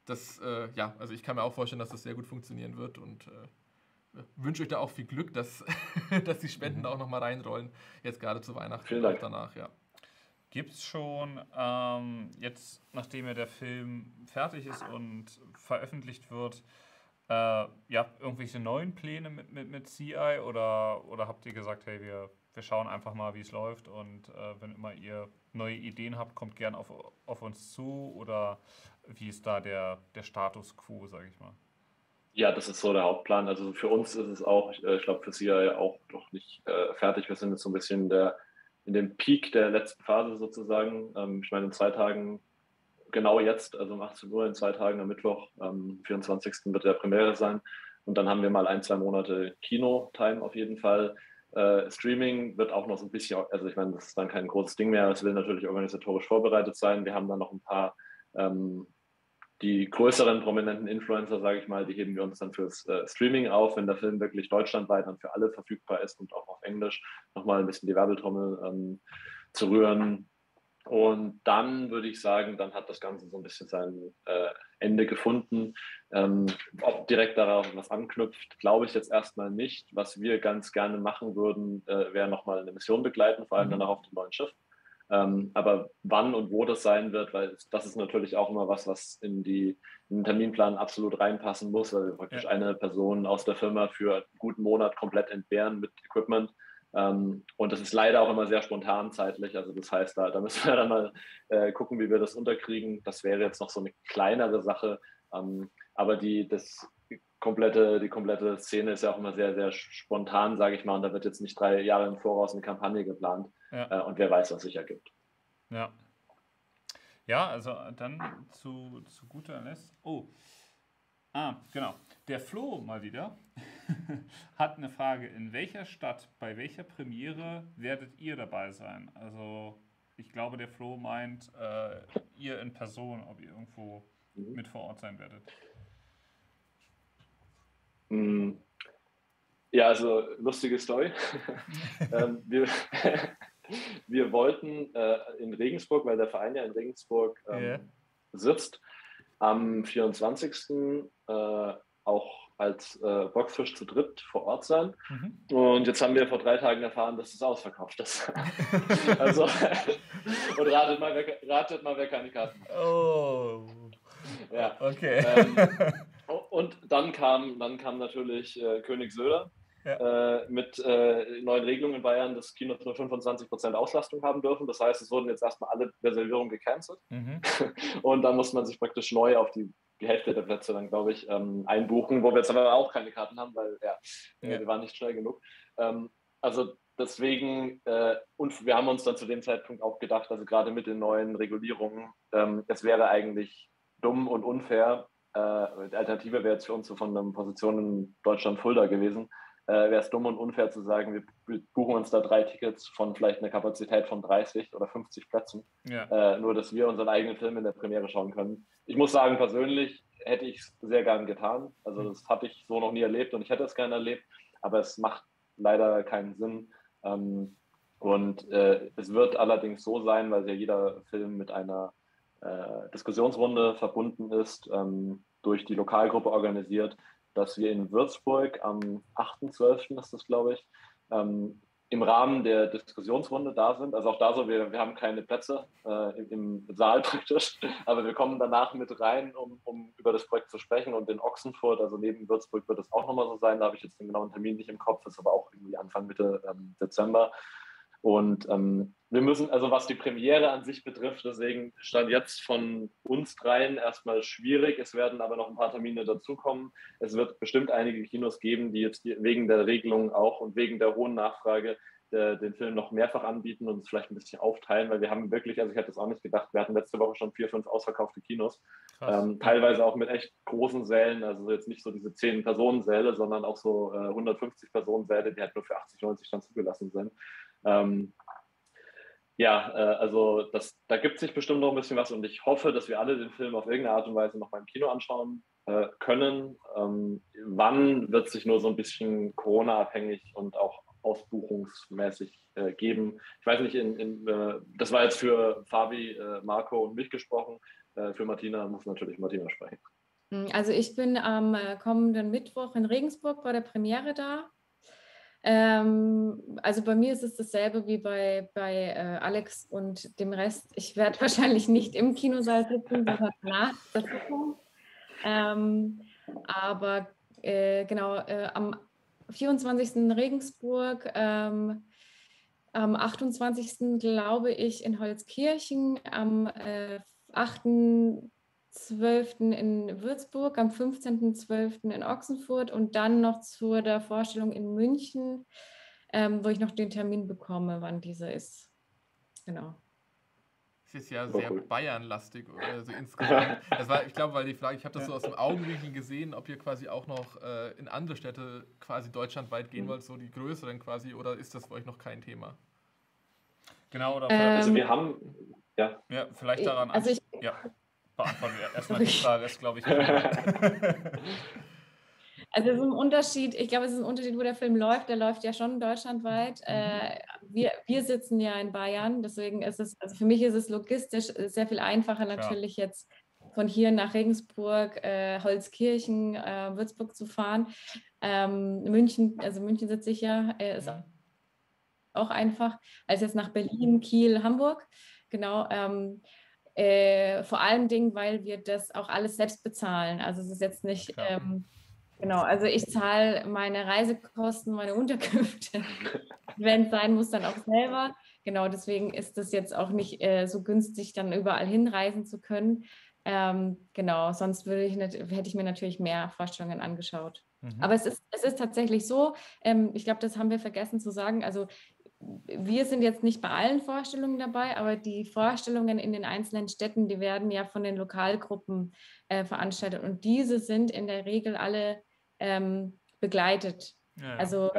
also ich kann mir auch vorstellen, dass das sehr gut funktionieren wird, und wünsche euch da auch viel Glück, dass die Spenden auch nochmal reinrollen, jetzt gerade zu Weihnachten und auch danach, ja. Gibt es schon jetzt, nachdem ja der Film fertig ist und veröffentlicht wird, irgendwelche neuen Pläne mit CI oder habt ihr gesagt, hey, wir schauen einfach mal, wie es läuft, und wenn immer ihr neue Ideen habt, kommt gern auf uns zu, oder wie ist da der Status quo, sage ich mal? Ja, das ist so der Hauptplan. Also für uns ist es auch, ich glaube für CI auch noch nicht fertig. Wir sind jetzt so ein bisschen in dem Peak der letzten Phase sozusagen. Ich meine, in 2 Tagen, genau jetzt, also um 18 Uhr, in 2 Tagen am Mittwoch, 24. wird der Premiere sein. Und dann haben wir mal 1-2 Monate Kino-Time auf jeden Fall. Streaming wird auch noch so ein bisschen, also ich meine, das ist dann kein großes Ding mehr. Es will natürlich organisatorisch vorbereitet sein. Wir haben dann noch ein paar, die größeren prominenten Influencer, sage ich mal, die heben wir uns dann fürs Streaming auf, wenn der Film wirklich deutschlandweit dann für alle verfügbar ist und auch auf Englisch, nochmal ein bisschen die Werbetrommel zu rühren. Und dann würde ich sagen, dann hat das Ganze so ein bisschen sein Ende gefunden. Ob direkt darauf was anknüpft, glaube ich jetzt erstmal nicht. Was wir ganz gerne machen würden, wäre nochmal eine Mission begleiten, vor allem dann auch auf dem neuen Schiff. Aber wann und wo das sein wird, weil das ist natürlich auch immer was in den Terminplan absolut reinpassen muss, weil wir praktisch eine Person aus der Firma für einen guten Monat komplett entbehren mit Equipment. Und das ist leider auch immer sehr spontan zeitlich. Also das heißt, da müssen wir dann mal gucken, wie wir das unterkriegen. Das wäre jetzt noch so eine kleinere Sache. Aber die komplette Szene ist ja auch immer sehr, sehr spontan, sage ich mal. Und da wird jetzt nicht 3 Jahre im Voraus eine Kampagne geplant. Und wer weiß, was sich ergibt. Ja. Ja, also dann zu guter Letzt. Genau. Der Flo mal wieder hat eine Frage. In welcher Stadt, bei welcher Premiere werdet ihr dabei sein? Also ich glaube, der Flo meint, ihr in Person, ob ihr irgendwo mit vor Ort sein werdet. Ja, also lustige Story. Wir wollten in Regensburg, weil der Verein ja in Regensburg sitzt, am 24. Auch als Boxfisch zu dritt vor Ort sein. Und jetzt haben wir vor 3 Tagen erfahren, dass es ausverkauft ist. Also, und ratet mal, wer keine Karten hat. Oh. Ja. Okay. Und dann kam natürlich König Söder mit neuen Regelungen in Bayern, dass Kinos nur 25% Auslastung haben dürfen. Das heißt, es wurden jetzt erstmal alle Reservierungen gecancelt. Und dann muss man sich praktisch neu auf die Hälfte der Plätze dann, glaube ich, einbuchen, wo wir jetzt aber auch keine Karten haben, weil wir waren nicht schnell genug. Also deswegen, und wir haben uns dann zu dem Zeitpunkt auch gedacht, also gerade mit den neuen Regulierungen, es wäre eigentlich dumm und unfair. Die Alternative wäre jetzt für uns so von einer Position in Deutschland-Fulda gewesen. Wäre es dumm und unfair zu sagen, wir buchen uns da 3 Tickets von vielleicht einer Kapazität von 30 oder 50 Plätzen, nur dass wir unseren eigenen Film in der Premiere schauen können. Ich muss sagen, persönlich hätte ich es sehr gern getan. Also das habe ich so noch nie erlebt und ich hätte es gerne erlebt, aber es macht leider keinen Sinn. Und es wird allerdings so sein, weil ja jeder Film mit einer Diskussionsrunde verbunden ist, durch die Lokalgruppe organisiert, dass wir in Würzburg am 8.12. ist das, glaube ich, im Rahmen der Diskussionsrunde da sind. Also auch da so, wir haben keine Plätze im Saal praktisch, aber wir kommen danach mit rein, um über das Projekt zu sprechen. Und in Ochsenfurt, also neben Würzburg, wird es auch nochmal so sein. Da habe ich jetzt den genauen Termin nicht im Kopf, ist aber auch irgendwie Anfang, Mitte Dezember. Und wir müssen, also was die Premiere an sich betrifft, deswegen stand jetzt von uns dreien erstmal schwierig. Es werden aber noch ein paar Termine dazukommen. Es wird bestimmt einige Kinos geben, die jetzt wegen der Regelung auch und wegen der hohen Nachfrage den Film noch mehrfach anbieten und es vielleicht ein bisschen aufteilen, weil wir haben wirklich, also ich hätte das auch nicht gedacht, wir hatten letzte Woche schon 4, 5 ausverkaufte Kinos. Teilweise auch mit echt großen Sälen, also jetzt nicht so diese 10-Personen-Säle, sondern auch so 150-Personen-Säle, die halt nur für 80, 90 dann zugelassen sind. Also da gibt sich bestimmt noch ein bisschen was und ich hoffe, dass wir alle den Film auf irgendeine Art und Weise noch mal im Kino anschauen können. Wann wird sich nur so ein bisschen Corona-abhängig und auch ausbuchungsmäßig geben. Ich weiß nicht, das war jetzt für Fabi, Marco und mich gesprochen. Für Martina muss natürlich Martina sprechen. Also ich bin am kommenden Mittwoch in Regensburg bei der Premiere da. Also bei mir ist es dasselbe wie bei Alex und dem Rest. Ich werde wahrscheinlich nicht im Kinosaal sitzen, sondern danach dazu kommen. Aber genau, am 24. in Regensburg, am 28. glaube ich in Holzkirchen, am 8.12. in Würzburg, am 15.12. in Ochsenfurt und dann noch zu der Vorstellung in München, wo ich noch den Termin bekomme, wann diese ist. Genau. Das ist ja sehr Bayern-lastig, also insgesamt. Das war, ich glaube, weil die Frage, ich habe das so aus dem Augenwinkel gesehen, ob ihr quasi auch noch in andere Städte quasi deutschlandweit gehen wollt, so die größeren quasi, oder ist das für euch noch kein Thema? Genau, oder also wir haben, vielleicht daran beantworten wir erstmal die Frage, ist glaube ich. Also es ist ein Unterschied, ich glaube, es ist ein Unterschied, wo der Film läuft. Der läuft ja schon deutschlandweit. Wir sitzen ja in Bayern, deswegen ist es, also für mich ist es logistisch sehr viel einfacher natürlich jetzt von hier nach Regensburg, Holzkirchen, Würzburg zu fahren. München sitze ich ja, ist auch einfach, als jetzt nach Berlin, Kiel, Hamburg. Genau. Vor allem Dingen, weil wir das auch alles selbst bezahlen. Also es ist jetzt nicht... Genau, also ich zahle meine Reisekosten, meine Unterkünfte, wenn es sein muss, dann auch selber. Genau, deswegen ist das jetzt auch nicht so günstig, dann überall hinreisen zu können. Genau, sonst hätte ich mir natürlich mehr Vorstellungen angeschaut. Aber es ist tatsächlich so, ich glaube, das haben wir vergessen zu sagen, also wir sind jetzt nicht bei allen Vorstellungen dabei, aber die Vorstellungen in den einzelnen Städten, die werden ja von den Lokalgruppen veranstaltet und diese sind in der Regel alle begleitet. Also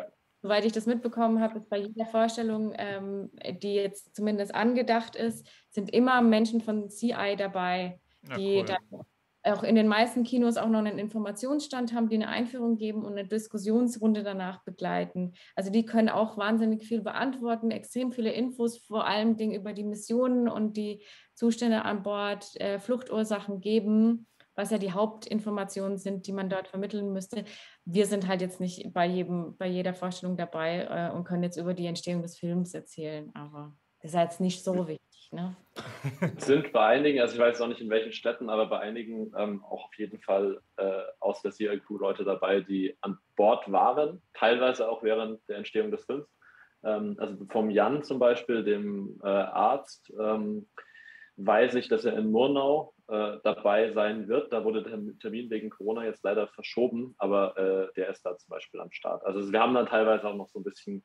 soweit ich das mitbekommen habe, ist bei jeder Vorstellung, die jetzt zumindest angedacht ist, sind immer Menschen von CI dabei, die dann auch in den meisten Kinos auch noch einen Informationsstand haben, die eine Einführung geben und eine Diskussionsrunde danach begleiten. Also die können auch wahnsinnig viel beantworten, extrem viele Infos, vor allem Dingen über die Missionen und die Zustände an Bord, Fluchtursachen geben, was ja die Hauptinformationen sind, die man dort vermitteln müsste. Wir sind halt jetzt nicht bei jeder Vorstellung dabei und können jetzt über die Entstehung des Films erzählen, aber das ist jetzt nicht so wichtig, ne? Sind bei einigen, also ich weiß auch nicht in welchen Städten, aber bei einigen auch auf jeden Fall aus der CI-Crew Leute dabei, die an Bord waren, teilweise auch während der Entstehung des Films. Also vom Jan zum Beispiel, dem Arzt, weiß ich, dass er in Murnau dabei sein wird. Da wurde der Termin wegen Corona jetzt leider verschoben, aber der ist da zum Beispiel am Start. Also wir haben dann teilweise auch noch so ein bisschen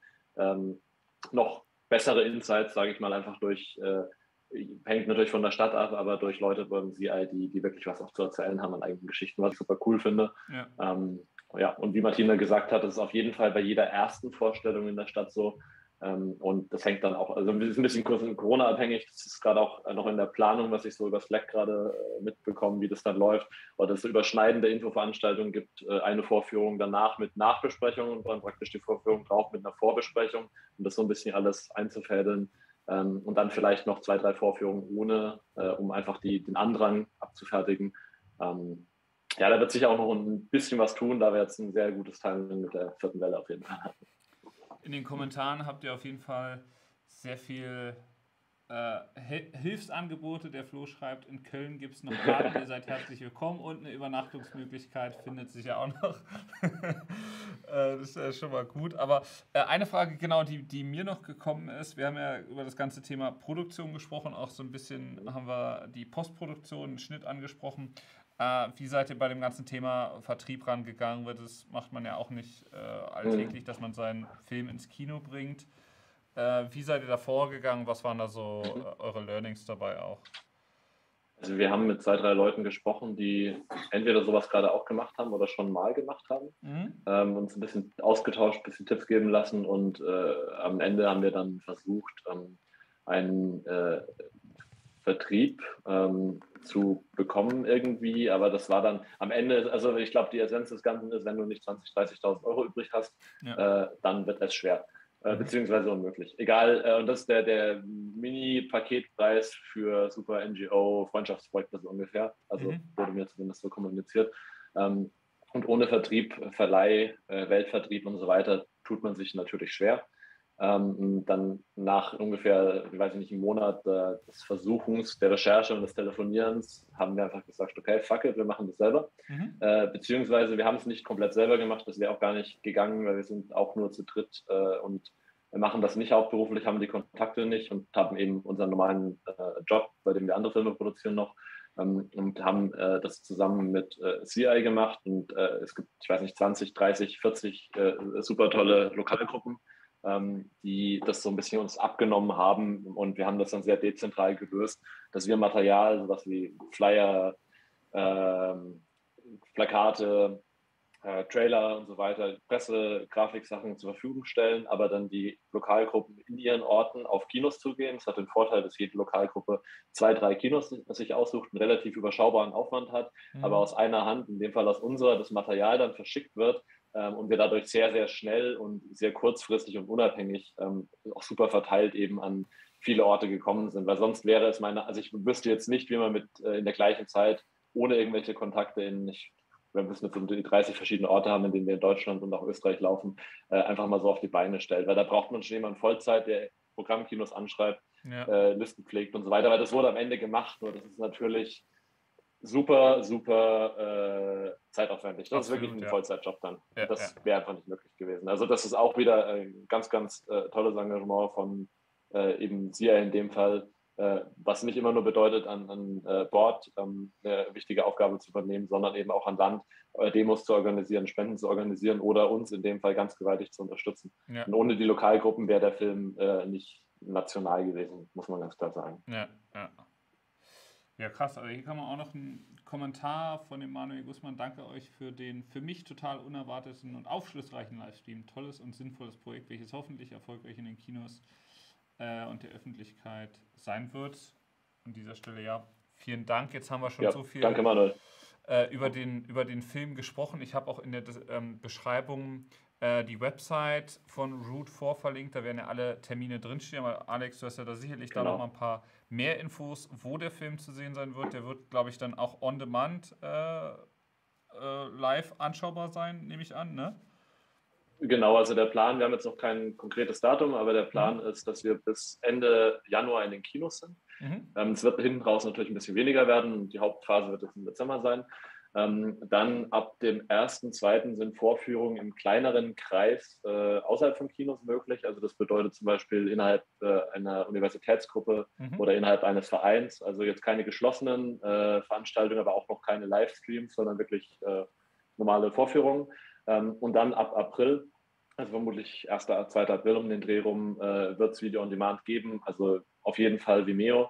noch bessere Insights, sage ich mal, einfach durch, hängt natürlich von der Stadt ab, aber durch Leute beim CI, die wirklich was auch zu erzählen haben an eigenen Geschichten, was ich super cool finde. Ja. Ja, und wie Martina gesagt hat, ist es auf jeden Fall bei jeder ersten Vorstellung in der Stadt so. Und das hängt dann auch, also wir sind ein bisschen Corona-abhängig, das ist gerade auch noch in der Planung, was ich so über Slack gerade mitbekomme, wie das dann läuft, oder es überschneidende Infoveranstaltungen gibt, eine Vorführung danach mit Nachbesprechung und dann praktisch die Vorführung drauf mit einer Vorbesprechung, um das so ein bisschen alles einzufädeln. Und dann vielleicht noch 2, 3 Vorführungen ohne, um einfach den Andrang abzufertigen. Ja, da wird sich auch noch ein bisschen was tun, da wir jetzt ein sehr gutes Timing mit der 4. Welle auf jeden Fall hatten. In den Kommentaren habt ihr auf jeden Fall sehr viel Hilfsangebote. Der Flo schreibt, in Köln gibt es noch Karten, ihr seid herzlich willkommen und eine Übernachtungsmöglichkeit findet sich ja auch noch. Das ist ja schon mal gut. Aber eine Frage, genau, die mir noch gekommen ist, wir haben ja über das ganze Thema Produktion gesprochen, auch so ein bisschen haben wir die Postproduktion, den Schnitt angesprochen. Wie seid ihr bei dem ganzen Thema Vertrieb rangegangen? Das macht man ja auch nicht alltäglich, dass man seinen Film ins Kino bringt. Wie seid ihr da vorgegangen? Was waren da so eure Learnings dabei auch? Also wir haben mit 2, 3 Leuten gesprochen, die entweder sowas gerade auch gemacht haben oder schon mal gemacht haben, uns ein bisschen ausgetauscht, ein bisschen Tipps geben lassen und am Ende haben wir dann versucht, einen Vertrieb zu bekommen irgendwie, aber das war dann am Ende, also ich glaube, die Essenz des Ganzen ist, wenn du nicht 20.000, 30.000 Euro übrig hast, dann wird es schwer. Beziehungsweise unmöglich. Egal, und das ist der Mini-Paketpreis für Super NGO Freundschaftsprojekte so ungefähr. Also wurde mir zumindest so kommuniziert. Und ohne Vertrieb, Verleih, Weltvertrieb und so weiter tut man sich natürlich schwer. Dann nach ungefähr, ich weiß nicht, einem Monat des Versuchens, der Recherche und des Telefonierens haben wir einfach gesagt, okay, fuck it, wir machen das selber. Beziehungsweise wir haben es nicht komplett selber gemacht, das wäre auch gar nicht gegangen, weil wir sind auch nur zu dritt und wir machen das nicht hauptberuflich, haben die Kontakte nicht und haben eben unseren normalen Job, bei dem wir andere Filme produzieren noch und haben das zusammen mit CI gemacht und es gibt, ich weiß nicht, 20, 30, 40 super tolle Lokalgruppen, die das so ein bisschen uns abgenommen haben und wir haben das dann sehr dezentral gelöst, dass wir Material, sowas wie Flyer, Plakate, Trailer und so weiter, Presse, Grafiksachen zur Verfügung stellen, aber dann die Lokalgruppen in ihren Orten auf Kinos zugehen. Das hat den Vorteil, dass jede Lokalgruppe 2, 3 Kinos sich aussucht, einen relativ überschaubaren Aufwand hat, aber aus einer Hand, in dem Fall aus unserer, das Material dann verschickt wird und wir dadurch sehr, sehr schnell und sehr kurzfristig und unabhängig auch super verteilt eben an viele Orte gekommen sind, weil sonst wäre es also ich wüsste jetzt nicht, wie man mit in der gleichen Zeit ohne irgendwelche Kontakte wir müssen jetzt um die 30 verschiedene Orte haben, in denen wir in Deutschland und auch Österreich laufen, einfach mal so auf die Beine stellt. Weil da braucht man schon jemanden Vollzeit, der Programmkinos anschreibt, Listen pflegt und so weiter. Weil das wurde am Ende gemacht, nur das ist natürlich super, super zeitaufwendig. Das ist wirklich ein Vollzeitjob dann. Das wäre einfach nicht möglich gewesen. Also das ist auch wieder ein ganz, ganz tolles Engagement von eben SIA in dem Fall, was nicht immer nur bedeutet, an Bord eine wichtige Aufgabe zu übernehmen, sondern eben auch an Land Demos zu organisieren, Spenden zu organisieren oder uns in dem Fall ganz gewaltig zu unterstützen. Ja. Und ohne die Lokalgruppen wäre der Film nicht national gewesen, muss man ganz klar sagen. Ja, ja. Ja, krass. Also hier kann man auch noch einen Kommentar von dem Manuel Guzman. Danke euch für den für mich total unerwarteten und aufschlussreichen Livestream. Tolles und sinnvolles Projekt, welches hoffentlich erfolgreich in den Kinos und der Öffentlichkeit sein wird. An dieser Stelle ja, vielen Dank. Jetzt haben wir schon so viel danke, Manuel. über den Film gesprochen. Ich habe auch in der Beschreibung die Website von Root 4 verlinkt. Da werden ja alle Termine drinstehen. Aber Alex, du hast ja da sicherlich da noch mal ein paar mehr Infos, wo der Film zu sehen sein wird. Der wird, glaube ich, dann auch on demand live anschaubar sein, nehme ich an, ne? Genau, also der Plan, wir haben jetzt noch kein konkretes Datum, aber der Plan ist, dass wir bis Ende Januar in den Kinos sind. Es wird hinten raus natürlich ein bisschen weniger werden. Die Hauptphase wird jetzt im Dezember sein. Dann ab dem 1.2. sind Vorführungen im kleineren Kreis außerhalb von Kinos möglich. Also das bedeutet zum Beispiel innerhalb einer Universitätsgruppe oder innerhalb eines Vereins. Also jetzt keine geschlossenen Veranstaltungen, aber auch noch keine Livestreams, sondern wirklich normale Vorführungen. Und dann ab April, also vermutlich 1., 2. April um den Dreh rum, wird es Video on Demand geben. Also auf jeden Fall Vimeo.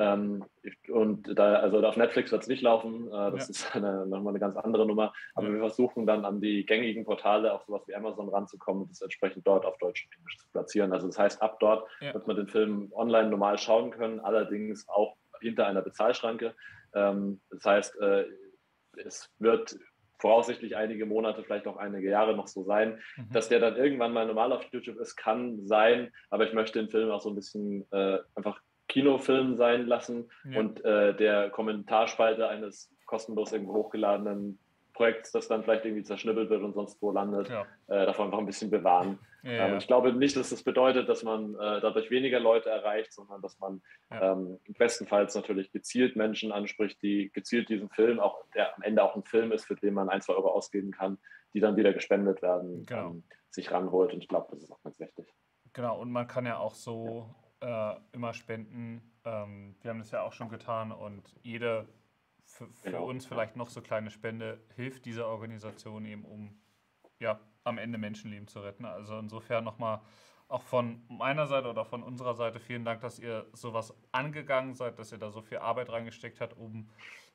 Und also auf Netflix wird es nicht laufen. Das ist nochmal eine ganz andere Nummer. Aber wir versuchen dann an die gängigen Portale, auf sowas wie Amazon ranzukommen und das entsprechend dort auf Deutsch und Englisch zu platzieren. Also das heißt, ab dort wird man den Film online normal schauen können, allerdings auch hinter einer Bezahlschranke. Das heißt, es wird voraussichtlich einige Monate, vielleicht auch einige Jahre noch so sein, dass der dann irgendwann mal normal auf YouTube ist, kann sein, aber ich möchte den Film auch so ein bisschen einfach Kinofilm sein lassen und der Kommentarspalte eines kostenlos irgendwo hochgeladenen Projekts, das dann vielleicht irgendwie zerschnippelt wird und sonst wo landet, davon einfach ein bisschen bewahren. Und ich glaube nicht, dass das bedeutet, dass man dadurch weniger Leute erreicht, sondern dass man bestenfalls natürlich gezielt Menschen anspricht, die gezielt diesen Film, auch der am Ende auch ein Film ist, für den man 1, 2 Euro ausgeben kann, die dann wieder gespendet werden, sich ranholt. Und ich glaube, das ist auch ganz wichtig. Genau, und man kann ja auch so immer spenden. Wir haben das ja auch schon getan und jede für uns vielleicht noch so kleine Spende hilft dieser Organisation eben, um am Ende Menschenleben zu retten. Also insofern nochmal auch von meiner Seite oder von unserer Seite vielen Dank, dass ihr sowas angegangen seid, dass ihr da so viel Arbeit reingesteckt habt, um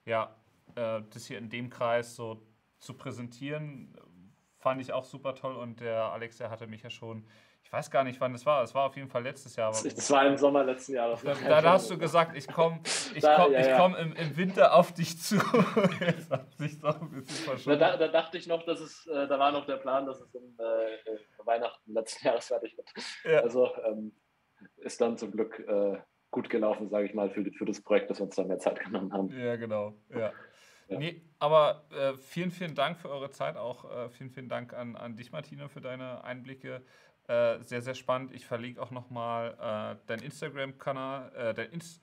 das hier in dem Kreis so zu präsentieren. Fand ich auch super toll und der Alex, der hatte mich ja schon, ich weiß gar nicht, wann es war auf jeden Fall letztes Jahr. Es war im Sommer letzten Jahres. Da hast du gesagt, ich komm im Winter auf dich zu. Jetzt hat sich doch ein bisschen verschoben. Da dachte ich noch, dass da war noch der Plan, dass es Weihnachten letzten Jahres fertig wird. Ja. Also ist dann zum Glück gut gelaufen, sage ich mal, für das Projekt, dass wir uns da mehr Zeit genommen haben. Ja, genau. Ja. Nee, aber vielen, vielen Dank für eure Zeit auch. Vielen, vielen Dank an dich, Martina, für deine Einblicke. Sehr, sehr spannend. Ich verlinke auch nochmal deinen Instagram-Kanal,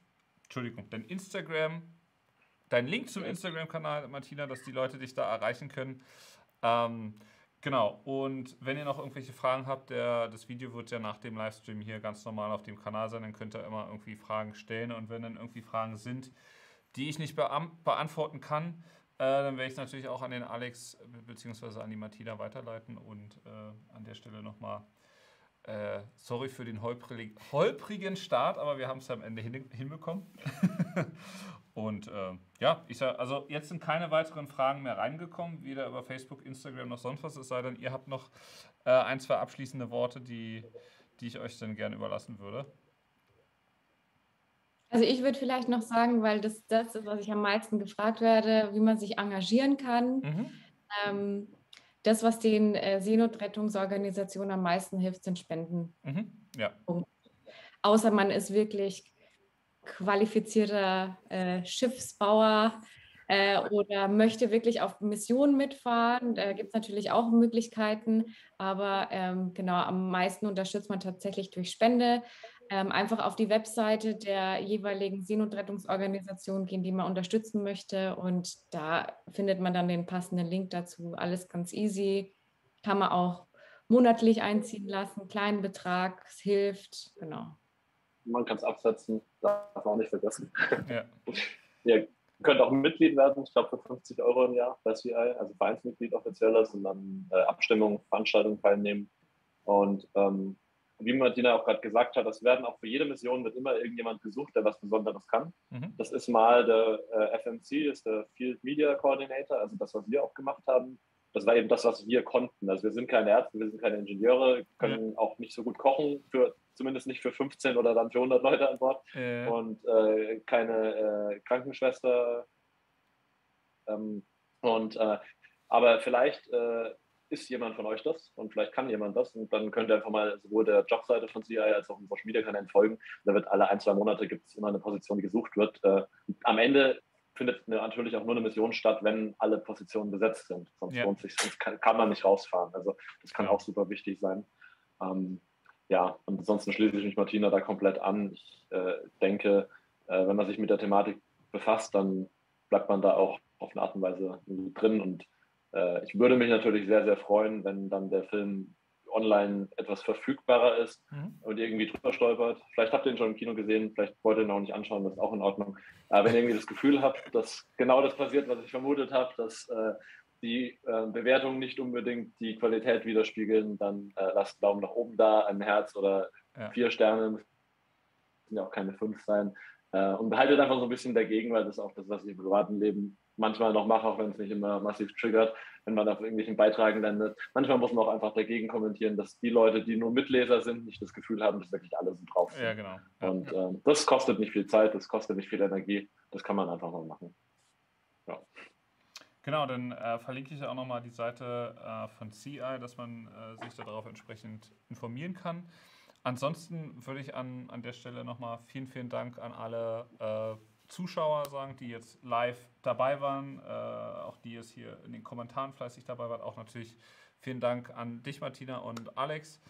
deinen Link zum Instagram-Kanal, Martina, dass die Leute dich da erreichen können. Genau, und wenn ihr noch irgendwelche Fragen habt, das Video wird ja nach dem Livestream hier ganz normal auf dem Kanal sein, dann könnt ihr immer irgendwie Fragen stellen und wenn dann irgendwie Fragen sind, die ich nicht beantworten kann, dann werde ich es natürlich auch an den Alex bzw. an die Martina weiterleiten und an der Stelle nochmal sorry für den holprigen Start, aber wir haben es am Ende hinbekommen. Und ich sage, also jetzt sind keine weiteren Fragen mehr reingekommen, weder über Facebook, Instagram noch sonst was, es sei denn, ihr habt noch 1, 2 abschließende Worte, die ich euch dann gerne überlassen würde. Also ich würde vielleicht noch sagen, weil das ist, was ich am meisten gefragt werde, wie man sich engagieren kann. Das, was den Seenotrettungsorganisationen am meisten hilft, sind Spenden. Ja. Außer man ist wirklich qualifizierter Schiffsbauer oder möchte wirklich auf Missionen mitfahren. Da gibt es natürlich auch Möglichkeiten, aber genau, am meisten unterstützt man tatsächlich durch Spende. Einfach auf die Webseite der jeweiligen Seenotrettungsorganisation gehen, die man unterstützen möchte. Und da findet man dann den passenden Link dazu. Alles ganz easy. Kann man auch monatlich einziehen lassen. Kleinen Betrag, es hilft. Genau. Man kann es absetzen, darf man auch nicht vergessen. Ja. Ihr könnt auch Mitglied werden, ich glaube für 50 Euro im Jahr bei CI, also Vereinsmitglied offizieller, und dann Abstimmungen, Veranstaltungen teilnehmen. Und wie Martina auch gerade gesagt hat, das werden auch für jede Mission wird immer irgendjemand gesucht, der was Besonderes kann. Das ist mal der FMC, ist der Field Media Coordinator, also das, was wir auch gemacht haben. Das war eben das, was wir konnten. Also wir sind keine Ärzte, wir sind keine Ingenieure, können auch nicht so gut kochen, zumindest nicht für 15 oder dann für 100 Leute an Bord und keine Krankenschwester. Aber vielleicht ist jemand von euch das und vielleicht kann jemand das und dann könnt ihr einfach mal sowohl der Jobseite von CI als auch im Social Media Kanal folgen. Da wird alle 1-2 Monate gibt es immer eine Position, die gesucht wird. Am Ende findet natürlich auch nur eine Mission statt, wenn alle Positionen besetzt sind. Sonst lohnt sich, sonst kann man nicht rausfahren. Also das kann auch super wichtig sein. Und ansonsten schließe ich mich Martina da komplett an. Ich denke, wenn man sich mit der Thematik befasst, dann bleibt man da auch auf eine Art und Weise drin und ich würde mich natürlich sehr, sehr freuen, wenn dann der Film online etwas verfügbarer ist und irgendwie drüber stolpert. Vielleicht habt ihr ihn schon im Kino gesehen, vielleicht wollt ihr ihn auch nicht anschauen, das ist auch in Ordnung. Aber wenn ihr irgendwie das Gefühl habt, dass genau das passiert, was ich vermutet habe, dass die Bewertungen nicht unbedingt die Qualität widerspiegeln, dann lasst einen Daumen nach oben da, ein Herz oder 4 Sterne, müssen ja auch keine 5 sein. Und behaltet einfach so ein bisschen dagegen, weil das ist auch das, was ich im privaten Leben manchmal noch mache, auch wenn es nicht immer massiv triggert, wenn man auf irgendwelchen Beiträgen landet. Manchmal muss man auch einfach dagegen kommentieren, dass die Leute, die nur Mitleser sind, nicht das Gefühl haben, dass wirklich alle so drauf sind. Ja, genau. Und das kostet nicht viel Zeit, das kostet nicht viel Energie, das kann man einfach mal machen. Ja. Genau, dann verlinke ich auch nochmal die Seite von CI, dass man sich darauf entsprechend informieren kann. Ansonsten würde ich an der Stelle nochmal vielen, vielen Dank an alle Zuschauer sagen, die jetzt live dabei waren, auch die jetzt hier in den Kommentaren fleißig dabei waren. Auch natürlich vielen Dank an dich, Martina und Alex.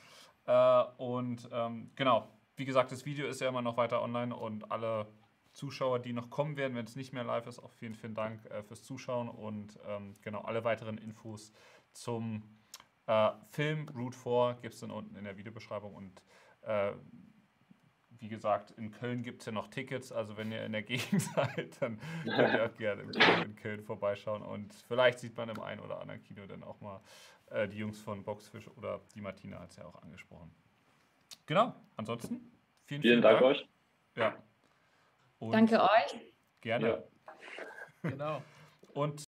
Genau, wie gesagt, das Video ist ja immer noch weiter online und alle Zuschauer, die noch kommen werden, wenn es nicht mehr live ist, auch vielen, vielen Dank fürs Zuschauen und genau, alle weiteren Infos zum Film Route 4 gibt es dann unten in der Videobeschreibung und wie gesagt, in Köln gibt es ja noch Tickets, also wenn ihr in der Gegend seid, dann könnt ihr auch gerne in Köln vorbeischauen und vielleicht sieht man im einen oder anderen Kino dann auch mal die Jungs von Boxfish oder die Martina hat es ja auch angesprochen. Genau, ansonsten vielen Dank euch. Ja. Und danke euch. Gerne. Genau. Und